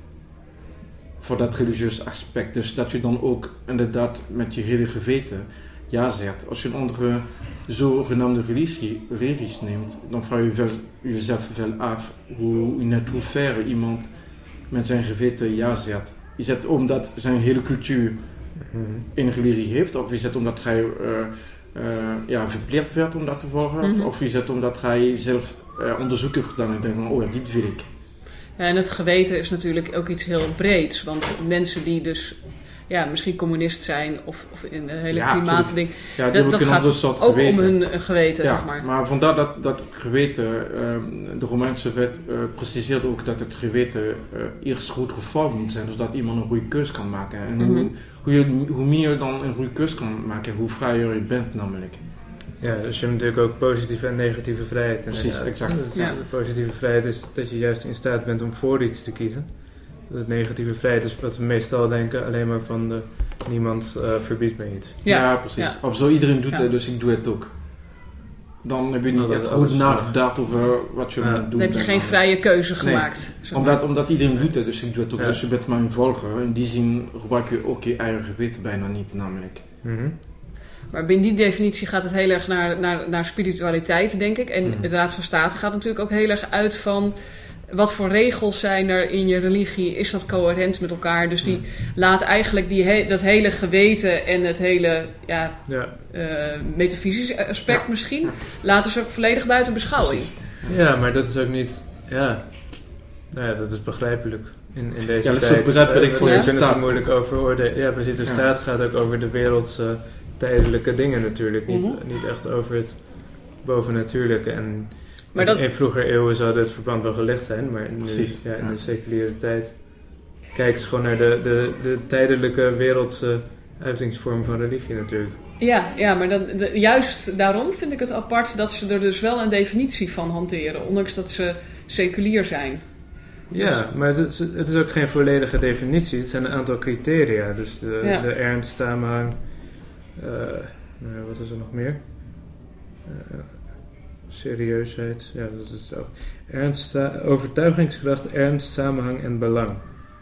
Voor dat religieuze aspect. Dus dat je dan ook inderdaad met je hele geweten ja zegt. Als je een andere zogenaamde religie, religies neemt, dan vraag je wel, jezelf wel af hoe, in het hoeverre iemand met zijn geweten ja zegt. Is het omdat zijn hele cultuur een religie heeft, of is het omdat hij uh, uh, ja, verplicht werd om dat te volgen, Mhm. of, of is het omdat hij zelf uh, onderzoek heeft gedaan en denkt van, oh ja, dit wil ik. Ja, en het geweten is natuurlijk ook iets heel breeds. Want mensen die dus ja, misschien communist zijn of, of in de hele Ja, klimaatding, Ja, die dat, hebben dat een gaat andere soort ook geweten. om hun uh, geweten, Ja, zeg maar. maar vandaar dat, dat geweten, uh, de Romeinse wet uh, preciseert ook dat het geweten uh, eerst goed gevormd moet zijn, zodat iemand een goede keus kan maken. En Mhm. hoe, hoe, je, hoe meer je dan een goede keus kan maken, hoe vrijer je bent namelijk. Ja, dus je hebt natuurlijk ook positieve en negatieve vrijheid. Precies, inderdaad. exact. Dus Ja. De positieve vrijheid is dat je juist in staat bent om voor iets te kiezen. De negatieve vrijheid is wat we meestal denken, alleen maar van de, niemand uh, verbiedt me iets. Ja, Ja, precies. ja. Of zo iedereen doet Ja. het, dus ik doe het ook. Dan heb je niet Nou, dat- echt dat goed is nagedacht over wat je Ja. aan het doen Dan heb je bent. geen vrije keuze Nee. gemaakt. zeg maar. Omdat, omdat iedereen doet het, dus ik doe het ook. Ja. Dus je bent mijn volger. In die zin gebruik je ook je eigen geweten bijna niet, namelijk. Mhm. Maar binnen die definitie gaat het heel erg naar, naar, naar spiritualiteit, denk ik. En Mhm. de Raad van State gaat natuurlijk ook heel erg uit van wat voor regels zijn er in je religie. Is dat coherent met elkaar? Dus die laat eigenlijk die he- dat hele geweten en het hele ja, Ja. uh, metafysische aspect Ja. misschien, Ja. laten ze ook volledig buiten beschouwing. Precies. ja, maar dat is ook niet... Ja, nou ja, dat is begrijpelijk in, in deze Ja, dat is tijd. ook begrijpelijk Eh, voor daar de kunnen ze staat. moeilijk over oordelen. Ja, precies. De Ja. staat gaat ook over de wereldse tijdelijke dingen natuurlijk. Niet, Mhm. niet echt over het bovennatuurlijke. En Maar in, dat- in vroeger eeuwen zou dit verband wel gelegd zijn. Maar in, de, Precies, ja, in ja. de seculiere tijd kijken ze gewoon naar de, de, de tijdelijke wereldse uitingsvorm van religie natuurlijk. Ja, ja, maar dat, de- juist daarom vind ik het apart dat ze er dus wel een definitie van hanteren, ondanks dat ze seculier zijn. Ja, maar het is, het is ook geen volledige definitie. Het zijn een aantal criteria. Dus de, Ja. de ernst, samenhang. eh, nou, ja, wat is er nog meer? Eh, serieusheid. Ja, dat is zo. Ernst, sta- overtuigingskracht, ernst, samenhang en belang.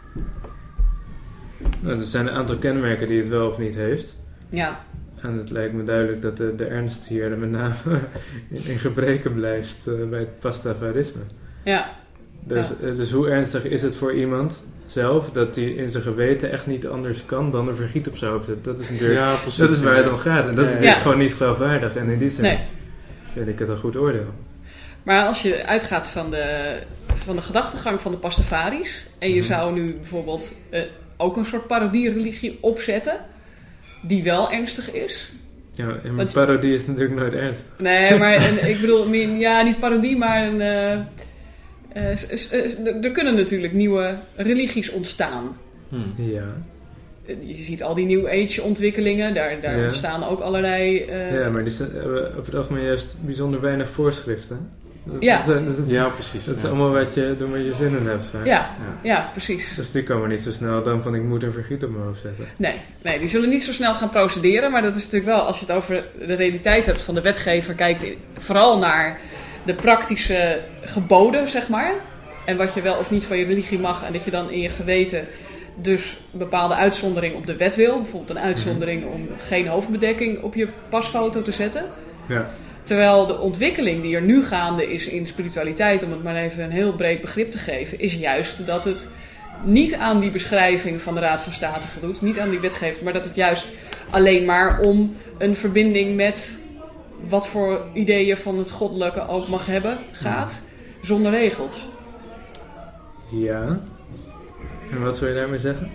Nou, dat zijn een aantal kenmerken die het wel of niet heeft. Ja, En het lijkt me duidelijk dat de, de ernst hier met name in, in gebreken blijft eh, bij het pastafarisme. ja, Dus, Ja. eh, dus hoe ernstig is het voor iemand zelf dat hij in zijn geweten echt niet anders kan dan een vergiet op zijn hoofd hebben? Dat is natuurlijk Ja, precies. dat is waar het om gaat. En dat is Ja. natuurlijk Ja. gewoon niet geloofwaardig. En in die zin nee. vind ik het een goed oordeel. Maar als je uitgaat van de, van de gedachtegang van de Pastafaris en je Mhm. zou nu bijvoorbeeld eh, ook een soort parodie-religie opzetten, die wel ernstig is. Ja, en mijn Want- parodie is natuurlijk nooit ernstig. Nee, maar een, ik bedoel, meer- ja, niet parodie, maar een, eh, eh, s- s- s- er er kunnen natuurlijk nieuwe religies ontstaan. Hmm. Ja. Eh, Je ziet al die New Age ontwikkelingen, daar, daar Ja. ontstaan ook allerlei... eh, ja, maar die zijn- hebben over het algemeen juist bijzonder weinig voorschriften. Dat, Ja. dat, zijn- dat, is- Ja, precies. dat is ja. allemaal wat je, doe wat je zin in hebt. vaak. ja, Ja. ja, precies. Dus die komen niet zo snel dan van ik moet een vergiet op mijn hoofd zetten. Nee, nee, die zullen niet zo snel gaan procederen. Maar dat is natuurlijk wel, als je het over de realiteit hebt van de wetgever, kijkt vooral naar de praktische geboden, zeg maar. En wat je wel of niet van je religie mag. En dat je dan in je geweten dus een bepaalde uitzondering op de wet wil. Bijvoorbeeld een uitzondering om geen hoofdbedekking op je pasfoto te zetten. Ja. Terwijl de ontwikkeling die er nu gaande is in spiritualiteit, om het maar even een heel breed begrip te geven, is juist dat het niet aan die beschrijving van de Raad van State voldoet, niet aan die wetgeving, maar dat het juist alleen maar om een verbinding met wat voor ideeën van het goddelijke ook mag hebben gaat, zonder regels. Ja. En wat wil je daarmee zeggen?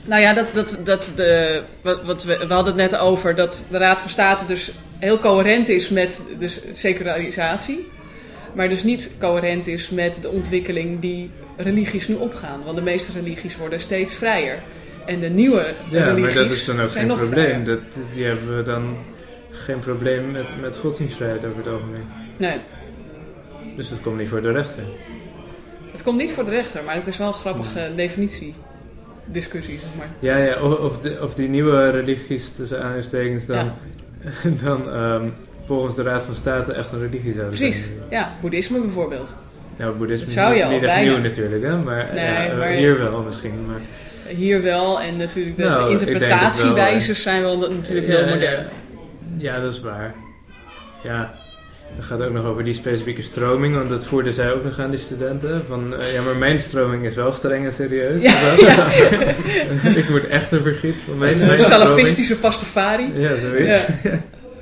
Nou ja, dat, dat, dat de, wat, wat we, we hadden het net over dat de Raad van State dus heel coherent is met de secularisatie. Maar dus niet coherent is met de ontwikkeling die religies nu opgaan. Want de meeste religies worden steeds vrijer. En de nieuwe Ja, religies maar dat is dan ook zijn geen nog probleem. vrijer. Dat, die hebben we dan geen probleem met, met godsdienstvrijheid over het algemeen. Nee, Dus dat komt niet voor de rechter. het komt niet voor de rechter, maar het is wel een grappige definitie. Discussie, zeg maar. Ja, ja of, of, de, of die nieuwe religies tussen aanhalingstekens dan, Ja. dan um, volgens de Raad van State echt een religie zouden Precies, zijn. ja, boeddhisme bijvoorbeeld. Nou, boeddhisme Dat zou je is al niet echt bijna. nieuw natuurlijk, hè? Maar, Nee, ja, maar- hier wel misschien. Maar, Hier wel, en natuurlijk de, Nou, de ik denk het interpretatiewijzes zijn wel natuurlijk heel Ja, modern. Ja, ja, dat is waar. Ja, dat gaat ook nog over die specifieke stroming, want dat voerden zij ook nog aan, die studenten. Van, uh, ja, maar mijn stroming is wel streng en serieus. Ja, Dat- ja. Ik word echt een vergiet van mijn, De mijn stroming. salafistische pastafari. Ja, zoiets. Ja,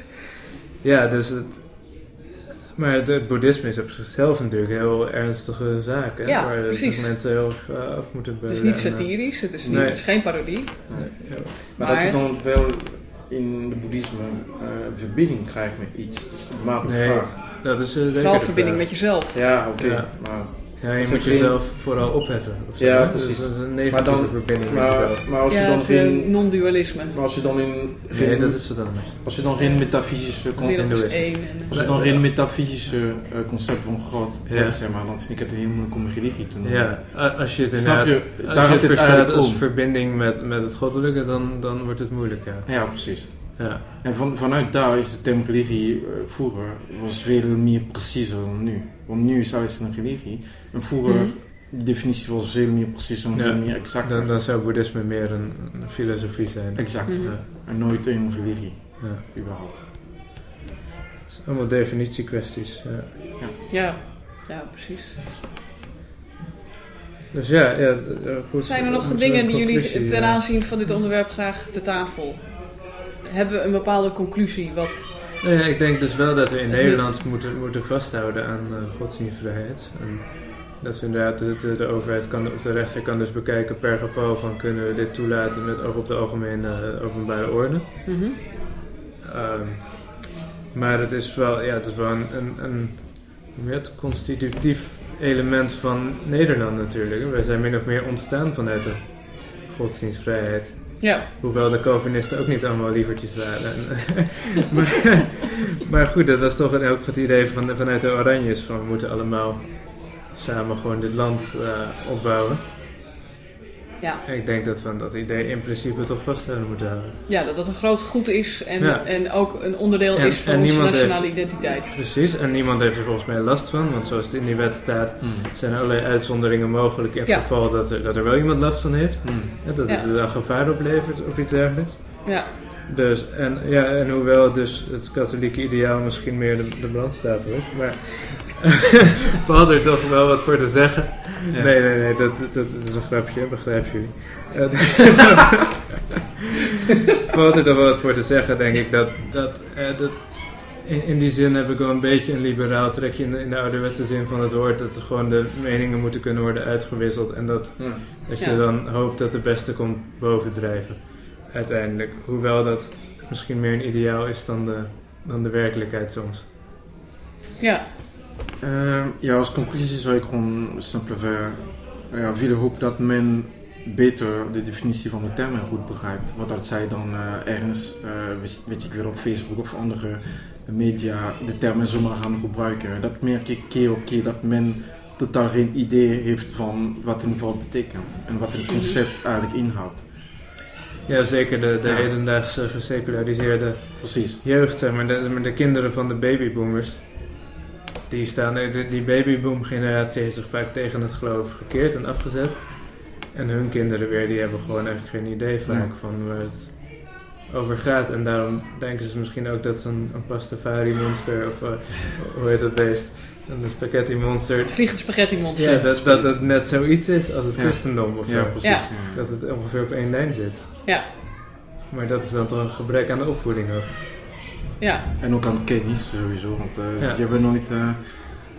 ja dus het... Maar het, het boeddhisme is op zichzelf natuurlijk een heel ernstige zaak. Hè? Ja, waar dus precies. mensen heel erg uh, af moeten Het beulen. is niet en, uh, satirisch, het is, niet, Nee. het is geen parodie. nee, ja. Maar, Maar- dat je dan wel in de boeddhisme uh, verbinding krijgt met iets. Dus maar de Nee. vraag. Dat is uh, zeker Vooral de verbinding vraag. met jezelf. Ja, oké. Ja. Maar, Ja, je Als moet ik geen- jezelf vooral opheffen. Of zo, Ja, hè? precies. Dus dat is een maar, negatieve dan, verbinding met maar, jezelf. maar als je Ja, dan het eh, geen... non-dualisme. Maar als je dan in... Nee, geen- dat is wat anders. Als je dan geen metafysische De concept... wereld is hindoeïsme. één. En, Als je dan geen metafysische uh, concept van God Ja. hebt, zeg maar, dan vind ik het heel moeilijk om een religie te noemen. Ja, a- als je het Snap inderdaad je? als Daar je het gaat het verstaat eigenlijk als om. verbinding met, met het goddelijke, dan, dan wordt het moeilijk, ja. Ja, precies. Ja, En van, vanuit daar is de term religie uh, vroeger was veel meer preciezer dan nu. Want nu is alles een religie. En vroeger, Mhm. de definitie was veel meer precies en Ja. veel meer exact. dan, dan zou boeddhisme meer een, een filosofie zijn. Exact. Mhm. Ja, En nooit een religie, ja. überhaupt. Het is allemaal definitiekwesties. Ja. ja, ja, precies. Dus ja, ja d- uh, goed. Zijn er nog Moeten we dingen een die jullie conclusie, ten ja. aanzien van dit onderwerp graag te tafel? Hebben we een bepaalde conclusie? Wat, Nee, ik denk dus wel dat we in Het Nederland moeten, moeten vasthouden aan uh, godsdienstvrijheid. En dat we inderdaad, de, de, de overheid kan, of de rechter kan dus bekijken per geval van kunnen we dit toelaten met oog op de algemene uh, openbare orde. Mhm. Um, maar het is wel, ja, het is wel een, een, een hoe heet het, constitutief element van Nederland natuurlijk. Wij zijn min of meer ontstaan vanuit de godsdienstvrijheid. Ja, Hoewel de Calvinisten ook niet allemaal lievertjes waren. maar, maar goed, dat was toch in elk geval het idee van, vanuit de Oranjes van we moeten allemaal samen gewoon dit land uh, opbouwen. ja. En ik denk dat we dat idee in principe toch vast zouden moeten houden. ja, dat dat een groot goed is en, Ja. en ook een onderdeel En- is van en onze niemand nationale heeft- identiteit. Precies, en niemand heeft er volgens mij last van, want zoals het in die wet staat, Hmm. zijn er allerlei uitzonderingen mogelijk in het Ja. geval dat er, dat er wel iemand last van heeft. Hmm. Hè, dat het Ja. er dan gevaar oplevert of iets dergelijks. Ja, Dus, en, ja, en hoewel dus het katholieke ideaal misschien meer de, de brandstapel is, maar valt er toch wel wat voor te zeggen. Ja. Nee, nee, nee, dat, dat is een grapje, begrijp jullie. Eh, valt er toch wel wat voor te zeggen, denk ik, dat, dat, eh, dat in, in die zin heb ik wel een beetje een liberaal trekje in de, in de ouderwetse zin van het woord, dat er gewoon de meningen moeten kunnen worden uitgewisseld en dat, Hmm. dat je Ja. dan hoopt dat de beste komt bovendrijven. Uiteindelijk. Hoewel dat misschien meer een ideaal is dan de, dan de werkelijkheid soms. ja, Uh, ja, als conclusie zou ik gewoon simpelweg uh, ja, willen hopen dat men beter de definitie van de termen goed begrijpt. Wat dat zij dan uh, ergens, uh, weet, weet ik weer op Facebook of andere media, de termen zomaar gaan gebruiken. Dat merk ik keer op keer dat men totaal geen idee heeft van wat een woord betekent en wat een concept eigenlijk inhoudt. Ja, zeker de, de Ja. hedendaagse geseculariseerde Precies. jeugd, zeg maar. De, maar de kinderen van de babyboomers, die staan, de, die babyboom generatie heeft zich vaak tegen het geloof gekeerd en afgezet. En hun kinderen weer, die hebben gewoon eigenlijk geen idee vaak Ja. van waar het over gaat. En daarom denken ze misschien ook dat zo'n een pastafari monster, of uh, hoe heet dat beest, een spaghetti monster, het vliegend spaghetti monster. ja, dat, dat het net zoiets is als het Ja. christendom of zo. Ja, precies. Ja. Ja. Dat het ongeveer op één lijn zit. Ja, Maar dat is dan toch een gebrek aan de opvoeding ook. ja, En ook aan kennis sowieso, want uh, Ja. die hebben nooit uh,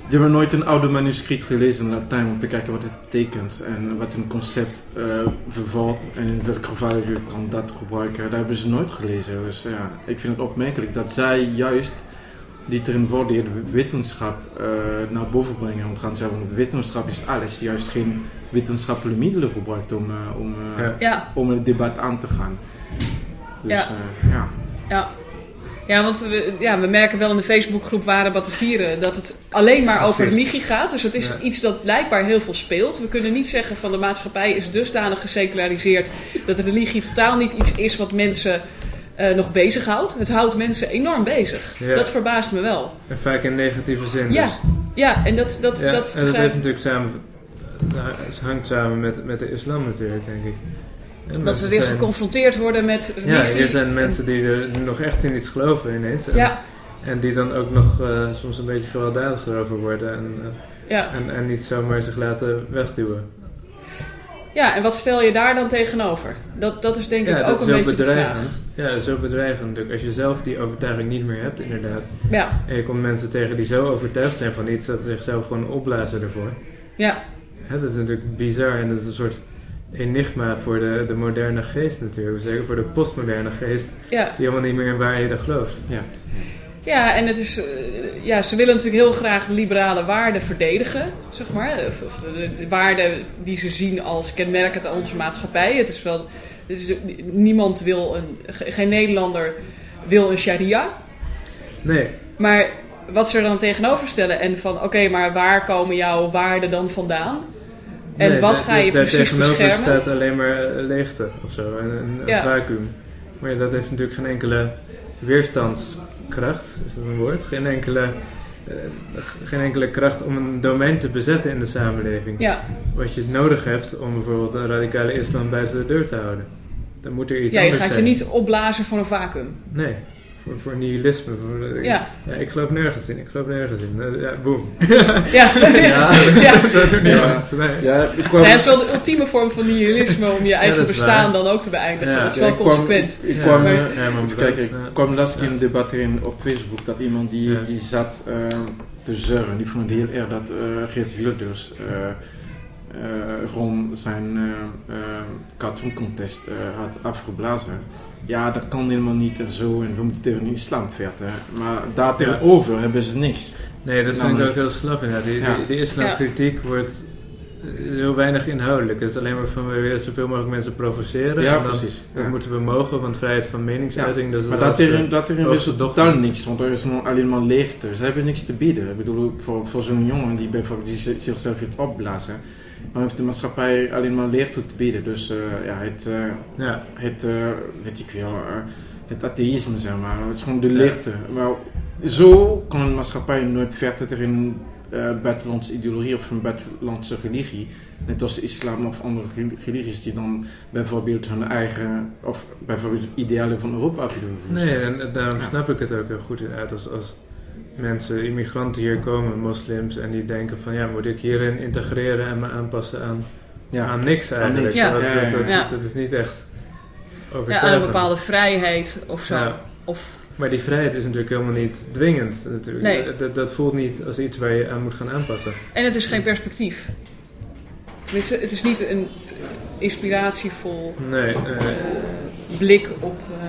Je hebt nooit een oude manuscript gelezen in Latijn om te kijken wat het betekent en wat een concept uh, vervalt en in welk geval je kan dat gebruiken. Dat hebben ze nooit gelezen. Dus ja, ik vind het opmerkelijk dat zij juist die terugvorderde wetenschap uh, naar boven brengen. Want gaan zeggen, wetenschap is alles, juist geen wetenschappelijke middelen gebruikt om, uh, om, uh, ja. Ja. om het debat aan te gaan. Dus ja. Uh, ja. Ja. Ja, want we, ja, we merken wel in de Facebookgroep Ware Batavieren dat het alleen maar over religie gaat. Dus het is ja. iets dat blijkbaar heel veel speelt. We kunnen niet zeggen van de maatschappij is dusdanig geseculariseerd dat religie totaal niet iets is wat mensen uh, nog bezighoudt. Het houdt mensen enorm bezig. Ja. Dat verbaast me wel. En vaak in negatieve zin. Ja, dus. ja en dat, dat, ja, dat, en dat heeft natuurlijk samen, het hangt samen met, met de islam natuurlijk, denk ik. En dat we weer zijn, geconfronteerd worden met religie. Ja, hier zijn mensen die er nog echt in iets geloven ineens. En, ja. en die dan ook nog uh, soms een beetje gewelddadig erover worden. En, uh, ja. en, en niet zomaar zich laten wegduwen. Ja, en wat stel je daar dan tegenover? Dat, dat is denk ja, ik ook een beetje bedreigend. de vraag. Ja, zo bedreigend natuurlijk. Als je zelf die overtuiging niet meer hebt, inderdaad. Ja. En je komt mensen tegen die zo overtuigd zijn van iets dat ze zichzelf gewoon opblazen ervoor. Ja. Ja, dat is natuurlijk bizar en dat is een soort enigma voor de, de moderne geest natuurlijk. Zeker voor de postmoderne geest. Ja. Die helemaal niet meer in waarheden gelooft. Ja. Ja, en het is, uh, ja, ze willen natuurlijk heel graag de liberale waarden verdedigen, zeg maar. Of, of de, de waarden die ze zien als kenmerkend aan onze maatschappij. Het is wel, het is, niemand wil een, geen Nederlander wil een sharia. Nee. Maar wat ze er dan tegenover stellen en van, oké, okay, maar waar komen jouw waarden dan vandaan? En nee, wat ga je daar precies beschermen? Daar tegenover staat alleen maar leegte of zo, een, een ja. vacuüm. Maar ja, dat heeft natuurlijk geen enkele weerstandskracht, is dat een woord? Geen enkele, uh, geen enkele kracht om een domein te bezetten in de samenleving. Ja. Wat je nodig hebt om bijvoorbeeld een radicale islam buiten de deur te houden. Dan moet er iets ja, anders je gaat zijn. je niet opblazen voor een vacuüm. Nee. Voor, voor nihilisme. Voor, uh, ja. ja. Ik geloof nergens in. Ik geloof nergens in. Uh, ja, boom. Ja. ja. ja. Dat doet niemand. Ja. Nee. Ja, ik kwam... nee, het is wel de ultieme vorm van nihilisme om je eigen ja, bestaan waar. dan ook te beëindigen. Ja. Dat is wel ja, consequent. Ik kwam, ik kwam, ja, ja, even kijken, ik kwam laatst keer een debat in op Facebook dat iemand die, ja. die zat uh, te zeuren. Die vond het heel erg dat uh, Geert Wilders uh, uh, rond zijn uh, uh, cartoon contest uh, had afgeblazen. Ja, dat kan helemaal niet en zo. En we moeten tegen de islam vechten. Maar daar tegenover ja. hebben ze niks. Nee, dat vind ik ook heel slap inderdaad. Die, ja. die, die islamkritiek ja. wordt heel weinig inhoudelijk. Het is alleen maar van we willen zoveel mogelijk mensen provoceren. Ja, en dan, precies. Dat ja. moeten we mogen, want vrijheid van meningsuiting... Ja. Dat is maar daartegen, daartegen is er totaal niks. Want er is alleen maar leegte. Ze hebben niks te bieden. Ik bedoel, voor, voor zo'n jongen die bijvoorbeeld die zichzelf wil opblazen... dan heeft de maatschappij alleen maar leegte te bieden. Dus uh, ja, het, uh, ja. het uh, weet ik wel, uh, het atheïsme, zeg maar. Het is gewoon de leegte. Ja. Maar zo kan een maatschappij nooit verder tegen een uh, buitenlandse ideologie of een buitenlandse religie. Net als de islam of andere religies die dan bijvoorbeeld hun eigen, of bijvoorbeeld idealen van Europa willen voeren. Nee, en daarom ja. snap ik het ook heel goed uit als... als mensen, immigranten hier komen, moslims, en die denken van ja, moet ik hierin integreren en me aanpassen aan, ja, aan niks eigenlijk. Aan niks. Ja. Dat, Ja, ja, ja. Dat, dat, ja. dat is niet echt overtuigend. Ja, aan een bepaalde vrijheid of zo. Ja. Of... Maar die vrijheid is natuurlijk helemaal niet dwingend. Natuurlijk. Nee. Dat, dat voelt niet als iets waar je aan moet gaan aanpassen. En het is geen perspectief. Het is niet een inspiratievol nee, uh, blik op... Uh,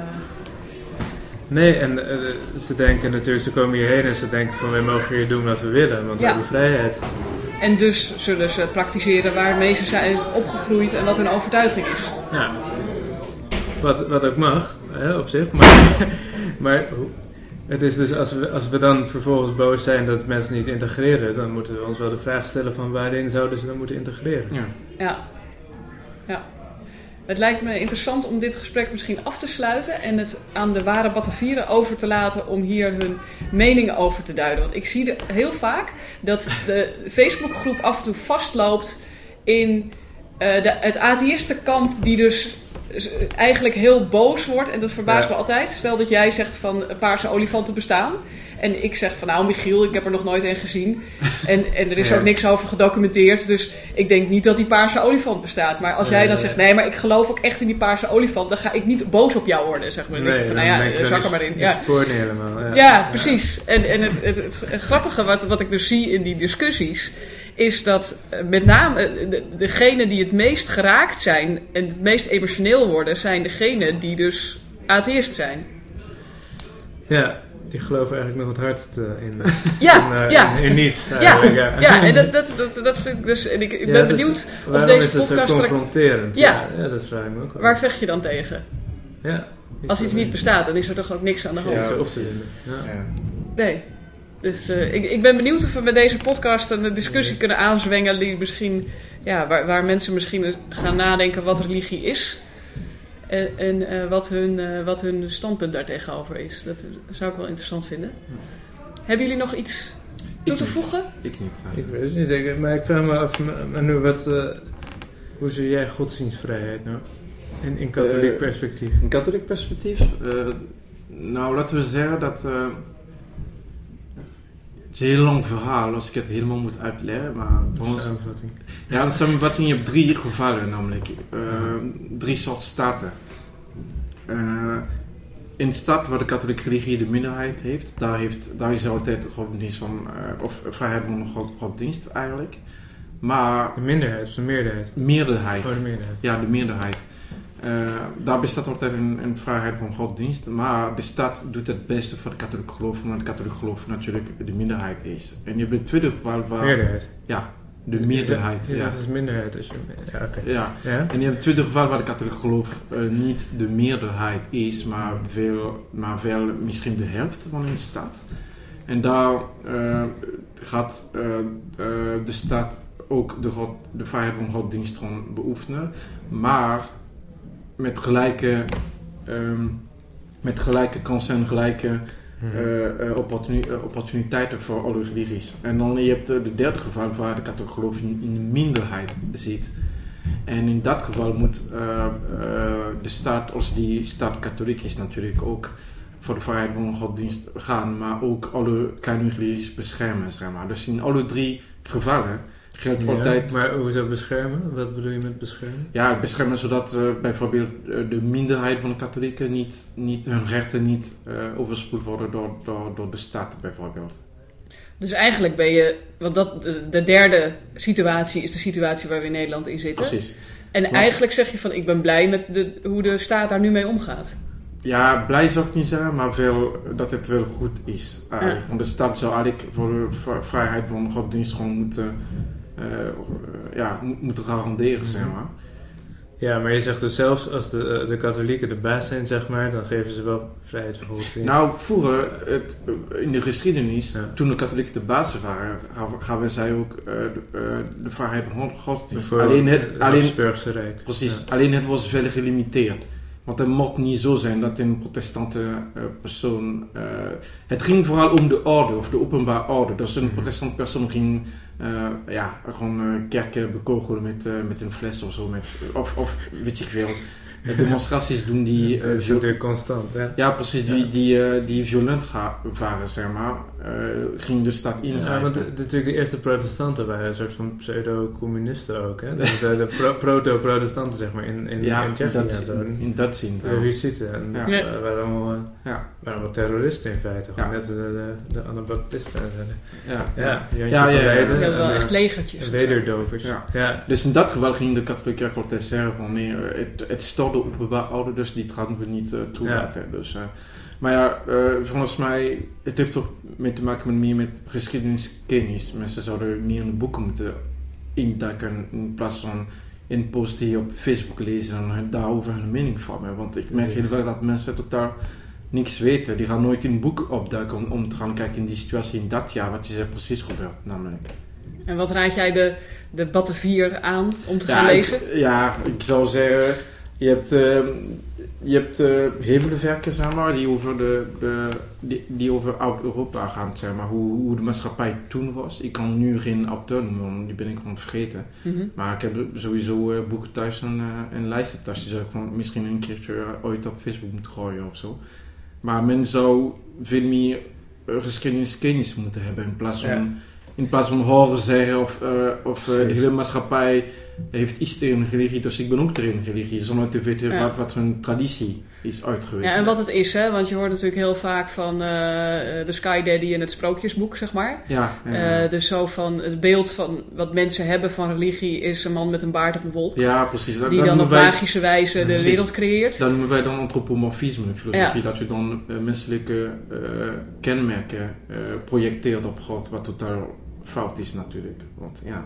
Nee, en uh, ze denken natuurlijk, ze komen hierheen en ze denken van wij mogen hier doen wat we willen, want ja. we hebben vrijheid. En dus zullen ze praktiseren waarmee ze zijn opgegroeid en wat hun overtuiging is. Ja, wat, wat ook mag, hè, op zich, maar, maar het is dus als we, als we dan vervolgens boos zijn dat mensen niet integreren, dan moeten we ons wel de vraag stellen van waarin zouden ze dan moeten integreren. Ja, ja. ja. Het lijkt me interessant om dit gesprek misschien af te sluiten en het aan de Ware Batavieren over te laten om hier hun meningen over te duiden. Want ik zie de, heel vaak dat de Facebookgroep af en toe vastloopt in uh, de, het atheïstenkamp die dus eigenlijk heel boos wordt. En dat verbaast ja. me altijd. Stel dat jij zegt van paarse olifanten bestaan. En ik zeg van nou Michiel, ik heb er nog nooit een gezien. En, en er is Ja. ook niks over gedocumenteerd. Dus ik denk niet dat die paarse olifant bestaat. Maar als Ja, jij dan ja. zegt nee, maar ik geloof ook echt in die paarse olifant. Dan ga ik niet boos op jou worden, zeg maar. Dan denk ik van nou ja, denk je, zak dan er is- maar in. is Ja. het spoor niet helemaal. Ja, Ja, precies. En, en het, het, het, het grappige wat, wat ik dus zie in die discussies... is dat eh, met name eh, de, degenen die het meest geraakt zijn... en het meest emotioneel worden... zijn degenen die dus atheïst zijn. Ja, die geloven eigenlijk nog het hardst eh, in, Ja, in, eh, ja. in, in niets. Ja, eigenlijk, ja. ja, en dat, dat, dat, dat vind ik dus... En ik, ik Ja, ben dus benieuwd of waarom deze is het podcast... zo er- confronterend? Ja. Ja, ja, dat vraag ik me ook wel. Waar vecht je dan tegen? Ja, Als iets niet bestaat, dan is er toch ook niks aan de hand? Ja, Ja, op te precies. vinden. Ja. Ja. Nee. Dus eh, ik, ik ben benieuwd of we met deze podcast een discussie Nee. kunnen aanzwengelen die misschien, ja, waar, waar mensen misschien gaan nadenken wat religie is en, en eh, wat, hun, eh, wat hun standpunt daartegenover is. Dat zou ik wel interessant vinden. Hebben jullie nog iets toe te niet. voegen? Ik niet. eh. Ik weet het niet, ik- maar ik vraag me af, maar- maar nu wat, eh, hoe zie jij godsdienstvrijheid nou? In, in katholiek Eh, perspectief. Een katholiek perspectief? eh, nou, laten we zeggen dat... eh, het is een heel lang verhaal als ik het helemaal moet uitleggen, maar voor ons... Samenvatting. Ja, de samenvatting, je hebt drie gevallen namelijk. Uh, drie soorten staten. Uh, in de staat waar de katholieke religie de minderheid heeft, daar, heeft, daar is altijd godsdienst van, uh, of vrijheid van god, godsdienst eigenlijk. Maar De minderheid of de meerderheid? meerderheid, Oh, de meerderheid. ja de meerderheid. Uh, daar bestaat altijd een, een vrijheid van godsdienst, maar de staat doet het beste voor de katholieke geloof, omdat de katholieke geloof natuurlijk de minderheid is. En je hebt het tweede geval waar... Meerderheid? Ja, de meerderheid. Ja, Ja, dat is minderheid. Als je, ja, oké. ja. Ja? En je hebt het tweede geval waar de katholieke geloof uh, niet de meerderheid is, maar, veel, maar wel misschien de helft van de staat. En daar uh, gaat uh, uh, de staat ook de, god, de vrijheid van godsdienst gewoon beoefenen, maar met gelijke, um, met gelijke kansen en gelijke uh, uh, opportuni- uh, opportuniteiten voor alle religies. En dan je hebt uh, de derde geval waar de katholieke geloof in, in de minderheid zit. En in dat geval moet uh, uh, de staat, als die staat katholiek is, natuurlijk ook voor de vrijheid van godsdienst gaan, maar ook alle kleine religies beschermen, zeg maar. Dus in alle drie gevallen geldt Ja, altijd... maar hoezo beschermen? Wat bedoel je met beschermen? Ja, beschermen zodat uh, bijvoorbeeld uh, de minderheid van de katholieken niet, niet hun rechten niet uh, overspoeld worden door, door, door de staat bijvoorbeeld. Dus eigenlijk ben je, want dat, de, de derde situatie is de situatie waar we in Nederland in zitten. Precies. En Want- eigenlijk zeg je van ik ben blij met de, hoe de staat daar nu mee omgaat. Ja, Ja, blij zou ik niet zeggen, maar wel, dat het wel goed is. Eigenlijk. Ja. Want de staat zou eigenlijk voor de v- vrijheid van godsdienst gewoon moeten, uh, ja, mo- moeten garanderen, zeg maar. Ja, maar je zegt dus zelfs als de, de katholieken de baas zijn, zeg maar, dan geven ze wel vrijheid van godsdienst. Nou, vroeger, het, in de geschiedenis, Ja. toen de katholieken de basis waren, gaven, gaven zij ook uh, de, uh, de vrijheid van godsdienst. Bijvoorbeeld Alleen het, het alleen, Habsburgse Rijk. precies, Ja. alleen het was wel gelimiteerd. Want het mocht niet zo zijn dat een protestante uh, persoon... Uh, het ging vooral om de orde, of de openbare orde. Dus een Mhm. protestant persoon ging uh, ja, gewoon uh, kerken bekogelen met, uh, met een fles of zo. Met, of, of weet ik veel, demonstraties doen die... Uh, Dat is zo- natuurlijk constant, ja. ja, precies, die, Ja. die, uh, die violent ga- waren, zeg maar, uh, ging de stad ingrijpen. Ja, want de, de- natuurlijk de eerste protestanten waren een soort van pseudo-communisten ook, hè? Dus de, de pro- proto-protestanten, zeg maar, in, in, ja, in in Tsjechië dat, en zo. in, in dat zin De wel. Hussieten. En dat Ja. wa- waren allemaal, eh, Ja, waren allemaal terroristen in feite. Ja. Net de, de, de Anabaptisten en zo. ja, Ja, Jantje Ja, van ja, ja. Leiden Ja, en, wel eh, echt legertjes. en of zo. wederdopers. Ja. Ja. Dus in dat geval ging de katholieke kerk altijd zeggen van nee, uh, het, het stoort de openbare orde, dus die gaan we niet uh, toelaten. Dus, uh, maar ja, uh, volgens mij, het heeft toch mee te maken met meer met geschiedeniskennis. Mensen zouden meer in de boeken moeten induiken in plaats van in posts die je op Facebook lezen en hun- daarover hun mening vormen. Want ik merk Yes. heel vaak dat mensen totaal niks weten. Die gaan nooit in een boek opduiken om, om te gaan kijken in die situatie in dat jaar, wat is er precies gebeurd namelijk. En wat raad jij de, de Batavier aan om te gaan Ja, lezen? Ik, ja, ik zou zeggen, je hebt, uh, je hebt uh, heel veel werken, zeg maar, die over, de, de, die, die over Oud-Europa gaan, zeg maar, hoe, hoe de maatschappij toen was. Ik kan nu geen auteur noemen, want die ben ik gewoon vergeten. Mhm. Maar ik heb sowieso uh, boeken thuis en, uh, en lijsten thuis, die zou ik van misschien een keertje uh, ooit op Facebook moeten gooien of zo. Maar men zou veel meer uh, geschiedeniskennis moeten hebben in plaats van, Ja. in plaats van horen zeggen of, uh, of uh, de Precies. hele maatschappij heeft iets tegen een religie, dus ik ben ook tegen een religie, zonder te weten Ja. wat, wat hun traditie is uitgewezen. Ja, en wat het is, hè? Want je hoort natuurlijk heel vaak van uh, de Sky Daddy in het sprookjesboek, zeg maar. Ja, ja. Uh, dus zo van het beeld van wat mensen hebben van religie is een man met een baard op een wolk. ja, precies. Dat, Die dat dan op noemen wij- magische wijze de Precies. wereld creëert. Dat noemen wij dan antropomorfisme in filosofie. Ja. Dat je dan uh, menselijke uh, kenmerken uh, projecteert op God, wat totaal fout is natuurlijk. Want ja,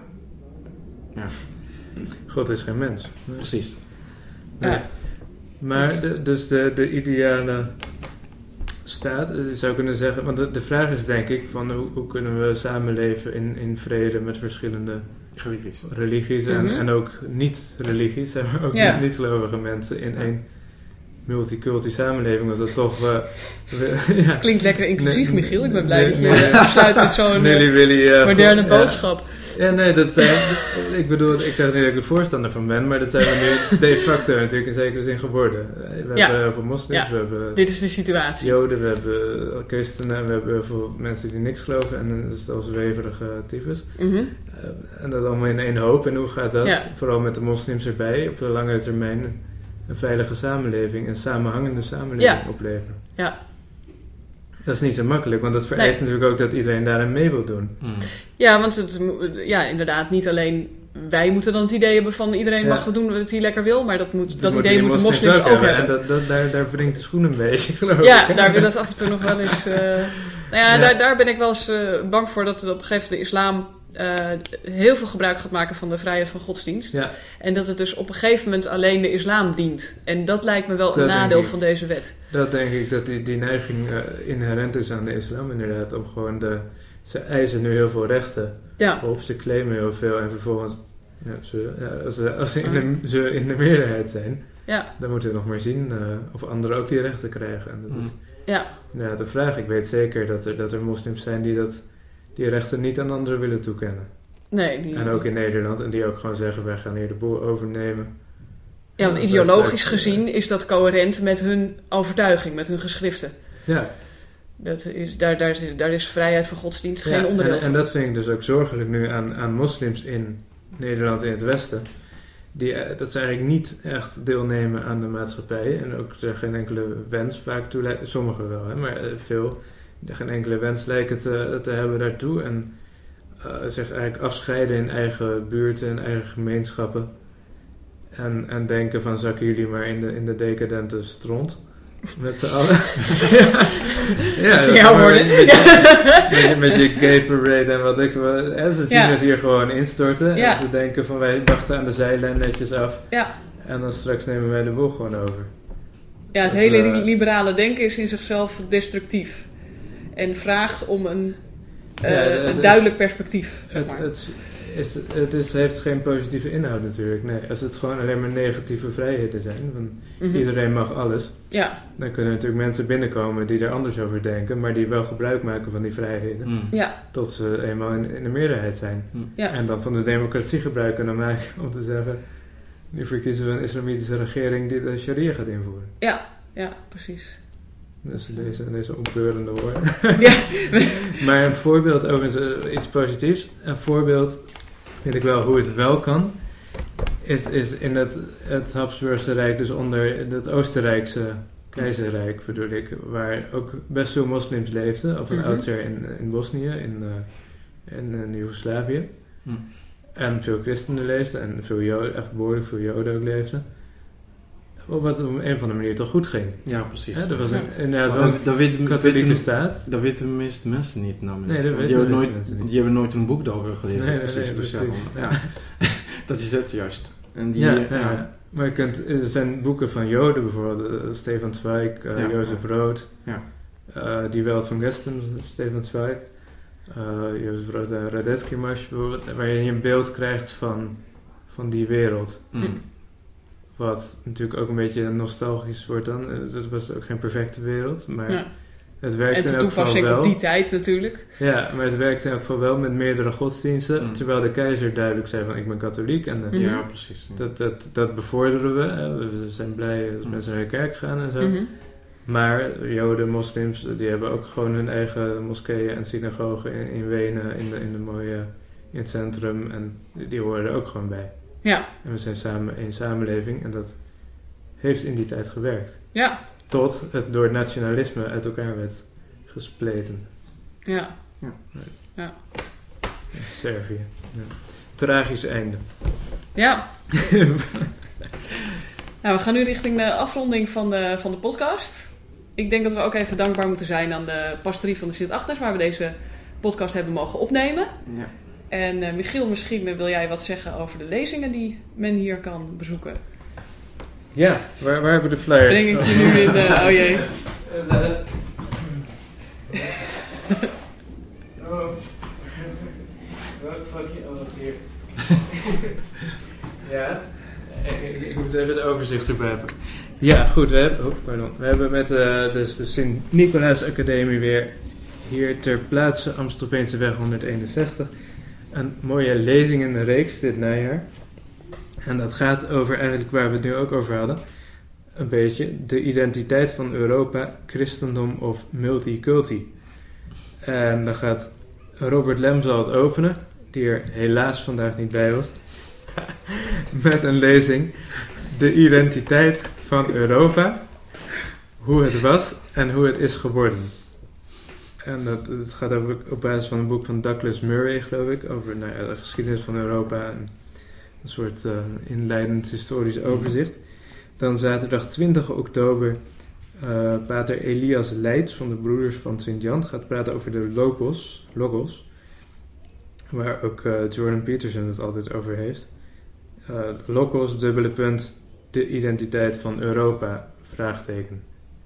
ja God is geen mens. Nee. precies. Nee. Ja. Maar de, dus de, de ideale staat, eh, je zou kunnen zeggen, want de, de vraag is denk ik van hoe, hoe kunnen we samenleven in, in vrede met verschillende Religies. religies en, Mhm. en ook niet-religies, zeg maar, ook Ja. niet, niet-gelovige mensen in één multiculti samenleving, want dat toch we, we- ja. Het klinkt lekker inclusief, Nee, Michiel. Ik ben blij nee, dat je nee. afsluit met zo'n Nelly uh, Willy, eh, moderne voor- ja. boodschap. Ja, nee, dat zijn, ik bedoel, ik zeg niet dat ik er voorstander van ben, maar dat zijn we nu de facto natuurlijk in zekere zin geworden. We Ja. hebben heel veel moslims, Ja. we hebben Dit is de situatie. Joden, we hebben christenen en we hebben heel veel mensen die niks geloven en dat is al zweverige tyfus. Mhm. Uh, en dat allemaal in één hoop. En hoe gaat dat, Ja. vooral met de moslims erbij, op de lange termijn een veilige samenleving, een samenhangende samenleving Ja. opleveren? Ja. Dat is niet zo makkelijk, want dat vereist Nee. natuurlijk ook dat iedereen daarin mee wil doen. Mm. Ja, want het, mo- ja, inderdaad, niet alleen wij moeten dan het idee hebben van iedereen Ja. mag doen wat hij lekker wil, maar dat, moet, dat, moeten idee die moeten moslims ook hebben. En dat, dat, daar, daar wringt de schoen een beetje, geloof ik. Ja, daar wil dat af en toe nog wel eens. Uh, nou ja, Ja. Daar, daar ben ik wel eens uh, bang voor dat het op een gegeven moment de islam uh, heel veel gebruik gaat maken van de vrijheid van godsdienst. Ja. En dat het dus op een gegeven moment alleen de islam dient. En dat lijkt me wel Dat een denk nadeel ik. van deze wet. Dat denk ik dat die, die neiging uh, inherent is aan de islam inderdaad. Om gewoon de, ze eisen nu heel veel rechten Ja, op, ze claimen heel veel en vervolgens, ja, ze, ja, als, ze, als ze, in de, ze in de meerderheid zijn, ja, dan moeten we nog maar zien uh, of anderen ook die rechten krijgen. En dat is ja. inderdaad een vraag. Ik weet zeker dat er, dat er moslims zijn die dat, die rechten niet aan anderen willen toekennen. Nee, die, En ook in Nederland. En die ook gewoon zeggen, wij gaan hier de boel overnemen. ja, want dat is ideologisch echt, uh, gezien is dat coherent met hun overtuiging, met hun geschriften. Ja. Dat is, daar, daar, is, daar is vrijheid van godsdienst Ja, geen onderdeel en, van. en dat vind ik dus ook zorgelijk nu aan, aan moslims in Nederland in het Westen. Die, eh, dat ze eigenlijk niet echt deelnemen aan de maatschappij. En ook er geen enkele wens vaak toe lijken. Sommigen wel, hè, maar eh, veel. Die geen enkele wens lijken te, te hebben daartoe. En uh, zich eigenlijk afscheiden in eigen buurten en eigen gemeenschappen. En, en denken van zakken jullie maar in de, in de decadente stront. Met z'n allen. ja, Dat is jouw maar woorden. Met, met, je, met, je, met je gay parade en wat ik wil. En ze zien Ja. het hier gewoon instorten. Ja. En ze denken van wij wachten aan de zijlijn netjes af. Ja. En dan straks nemen wij de boel gewoon over. Ja, het Dat, hele uh, liberale denken is in zichzelf destructief. En vraagt om een, uh, Ja, het een is- duidelijk perspectief. Zeg Het, maar. het, is, het is, heeft geen positieve inhoud natuurlijk. Nee, als het gewoon alleen maar negatieve vrijheden zijn. Van Mhm. iedereen mag alles. Ja, Dan kunnen natuurlijk mensen binnenkomen die er anders over denken. Maar die wel gebruik maken van die vrijheden. Mm. ja, Tot ze eenmaal in, in de meerderheid zijn. ja. En dan van de democratie gebruik kunnen maken om te zeggen... nu verkiezen we een islamitische regering die de sharia gaat invoeren. Ja, ja, precies. Dus deze, deze opbeurende woorden. Ja. Maar een voorbeeld over iets positiefs. Een voorbeeld, weet ik wel hoe het wel kan... is, is in het, het Habsburgse Rijk, dus onder het Oostenrijkse keizerrijk bedoel ik... waar ook best veel moslims leefden. Of een Mhm. oudsher in, in Bosnië, in, uh, in, in Joegoslavië. Mm. En veel christenen leefden en veel joden, echt behoorlijk veel joden ook leefden. Wat op een of andere manier toch goed ging. Ja, precies. Hè, dat was Ja. een, inderdaad Maar wel dat, dat weten, een katholieke weten, staat. dat weten de meeste mensen niet namelijk. Nee, dat Want weten die de hebben meeste nooit, mensen niet. Die hebben nooit een boek daarover gelezen. Nee, nee, precies. nee, dus ja, precies. dan- ja. Dat is het juist. En die, Ja, eh, ja, ja. Maar je kunt, er zijn boeken van Joden bijvoorbeeld. uh, Stefan Zweig, uh, Ja. Jozef Rood. Ja. Uh, Die Welt van Gesten, Stefan Zweig. Uh, Jozef Rood, uh, Radetzky Marsch bijvoorbeeld. Waar je een beeld krijgt van, van die wereld. Mm. Wat natuurlijk ook een beetje nostalgisch wordt dan. Uh, Dat was ook geen perfecte wereld. Maar Ja. het En werkte in de elk geval toepassing wel. op die tijd natuurlijk. Ja, maar het werkte in elk geval wel met meerdere godsdiensten. Mm. Terwijl de keizer duidelijk zei van ik ben katholiek. En uh, Mhm. Ja, precies. dat, dat, dat bevorderen we. Hè. We zijn blij als mensen naar de kerk gaan en zo. Mhm. Maar Joden, moslims, die hebben ook gewoon hun eigen moskeeën en synagogen in, in Wenen, in de, in de mooie, in het centrum. En die, die horen er ook gewoon bij. Ja. En we zijn samen één samenleving en dat heeft in die tijd gewerkt. Ja. Tot het door nationalisme uit elkaar werd gespleten. Ja. Ja. Ja. In Servië. Ja. Tragisch einde. Ja. Nou, we gaan nu richting de afronding van de, van de podcast. Ik denk dat we ook even dankbaar moeten zijn aan de pastorie van de Sint-Agnes, waar we deze podcast hebben mogen opnemen. Ja. En uh, Michiel, misschien wil jij wat zeggen over de lezingen die men hier kan bezoeken. Ja, waar, waar hebben we de flyers? Breng ik je nu in de... Oh jee. Oh. Wat fuck je? Oh, hier. Ja, ik, ik moet even het overzicht erbij hebben. Ja, goed, we hebben, oh, pardon. We hebben met uh, dus de Sint-Nicolaas Academie weer hier ter plaatse Amstelveenseweg honderdeenenzestig een mooie lezing in de reeks dit najaar. En dat gaat over eigenlijk waar we het nu ook over hadden. Een beetje de identiteit van Europa, christendom of multiculti. En dan gaat Robert Lem zal het openen, die er helaas vandaag niet bij was. Met een lezing. De identiteit van Europa. Hoe het was en hoe het is geworden. En dat, het gaat over, op basis van een boek van Douglas Murray, geloof ik. Over nou ja, de geschiedenis van Europa. En een soort uh, inleidend historisch overzicht. Dan zaterdag twintig oktober. Uh, pater Elias Leids van de Broeders van Sint-Jan gaat praten over de Logos. Logos waar ook uh, Jordan Peterson het altijd over heeft. Uh, Logos, dubbele punt, de identiteit van Europa, vraagteken.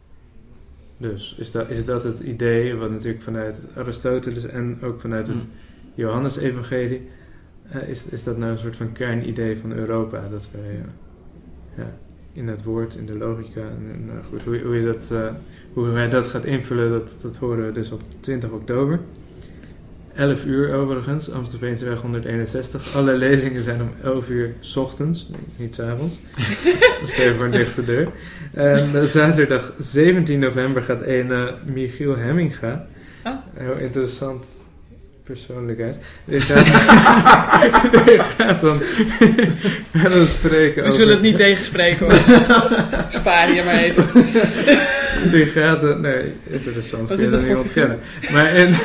Dus is dat, is dat het idee wat natuurlijk vanuit Aristoteles en ook vanuit het Johannes-evangelie, uh, is, is dat nou een soort van kernidee van Europa, dat wij uh, ja, in het woord, in de logica, en, nou goed, hoe, hoe, je dat, uh, hoe wij dat gaat invullen, dat, dat horen we dus op twintig oktober. elf uur overigens, Amstelveenseweg honderdeenenzestig. Alle lezingen zijn om elf uur 's ochtends, niet 's avonds. Dat is even voor een dichte deur. En uh, zaterdag zeventien november gaat een uh, Michiel Hemminga. Oh. Heel interessant persoonlijkheid. Die gaat, die gaat dan, gaat dan spreken We over... zullen het niet tegenspreken hoor. Spaar hier maar even. Die gaat dan... Nee, interessant. Wat Kun is je dat dat niet voor ontkennen. Maar in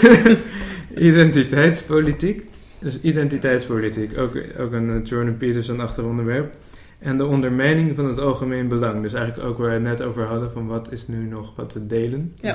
identiteitspolitiek. Dus identiteitspolitiek. Ook, ook een uh, Jordan Peterson achteronderwerp. En de ondermijning van het algemeen belang. Dus eigenlijk ook waar we het net over hadden. Van wat is nu nog wat we delen. Ja.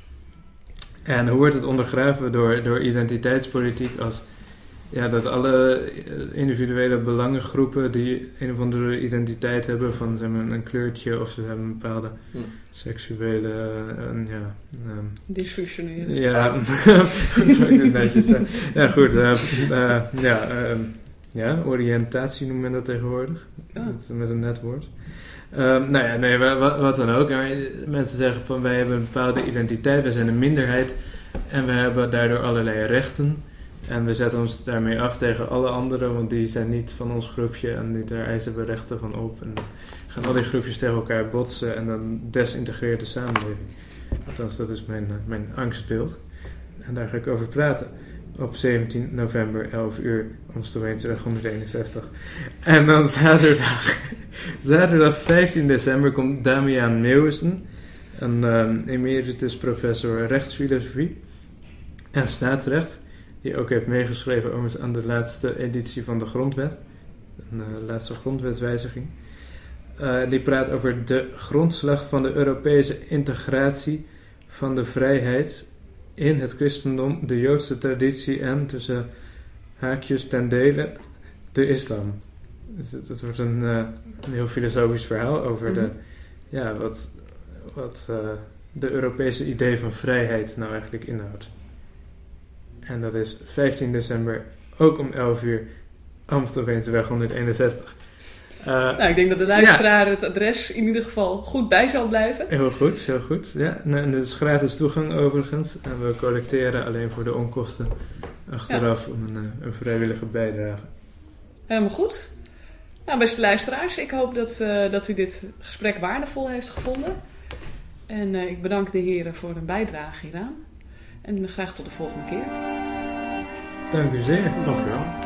En hoe wordt het ondergraven door, door identiteitspolitiek als... Ja, dat alle individuele belangengroepen die een of andere identiteit hebben van ze hebben een kleurtje of ze hebben een bepaalde Hm. seksuele, uh, ja... Um, Dysfunctioneren. ja, hoe zou ik het netjes zeggen? Ja, goed. Uh, uh, ja, uh, ja, oriëntatie noemt men dat tegenwoordig. Oh. Met, met een net woord. Um, nou ja, nee, wat, wat dan ook. Mensen zeggen van wij hebben een bepaalde identiteit, wij zijn een minderheid en we hebben daardoor allerlei rechten. En we zetten ons daarmee af tegen alle anderen, want die zijn niet van ons groepje en die, daar eisen we rechten van op. En dan gaan al die groepjes tegen elkaar botsen en dan desintegreert de samenleving. Althans, dat is mijn, mijn angstbeeld. En daar ga ik over praten. Op zeventien november, elf uur, Amstelveenseweg honderdeenenzestig. En dan zaterdag, zaterdag vijftien december komt Damian Meeuwissen, een um, emeritus professor rechtsfilosofie en staatsrecht, die ook heeft meegeschreven overigens aan de laatste editie van de grondwet, een uh, laatste grondwetswijziging. Uh, die praat over de grondslag van de Europese integratie van de vrijheid in het christendom, de Joodse traditie en tussen haakjes ten dele de islam. Dus het, het wordt een, uh, een heel filosofisch verhaal over mm-hmm. de, ja, wat, wat uh, de Europese idee van vrijheid nou eigenlijk inhoudt. En dat is vijftien december, ook om elf uur, Amstelveenseweg honderdeenenzestig. Uh, nou, ik denk dat de luisteraar ja. het adres in ieder geval goed bij zal blijven. Heel goed, heel goed. Ja. En het is gratis toegang overigens. En we collecteren alleen voor de onkosten achteraf ja. om een, een vrijwillige bijdrage. Helemaal goed. Nou, beste luisteraars, ik hoop dat, uh, dat u dit gesprek waardevol heeft gevonden. En uh, ik bedank de heren voor hun bijdrage hieraan. En graag tot de volgende keer. Dank u zeer. Dank u wel.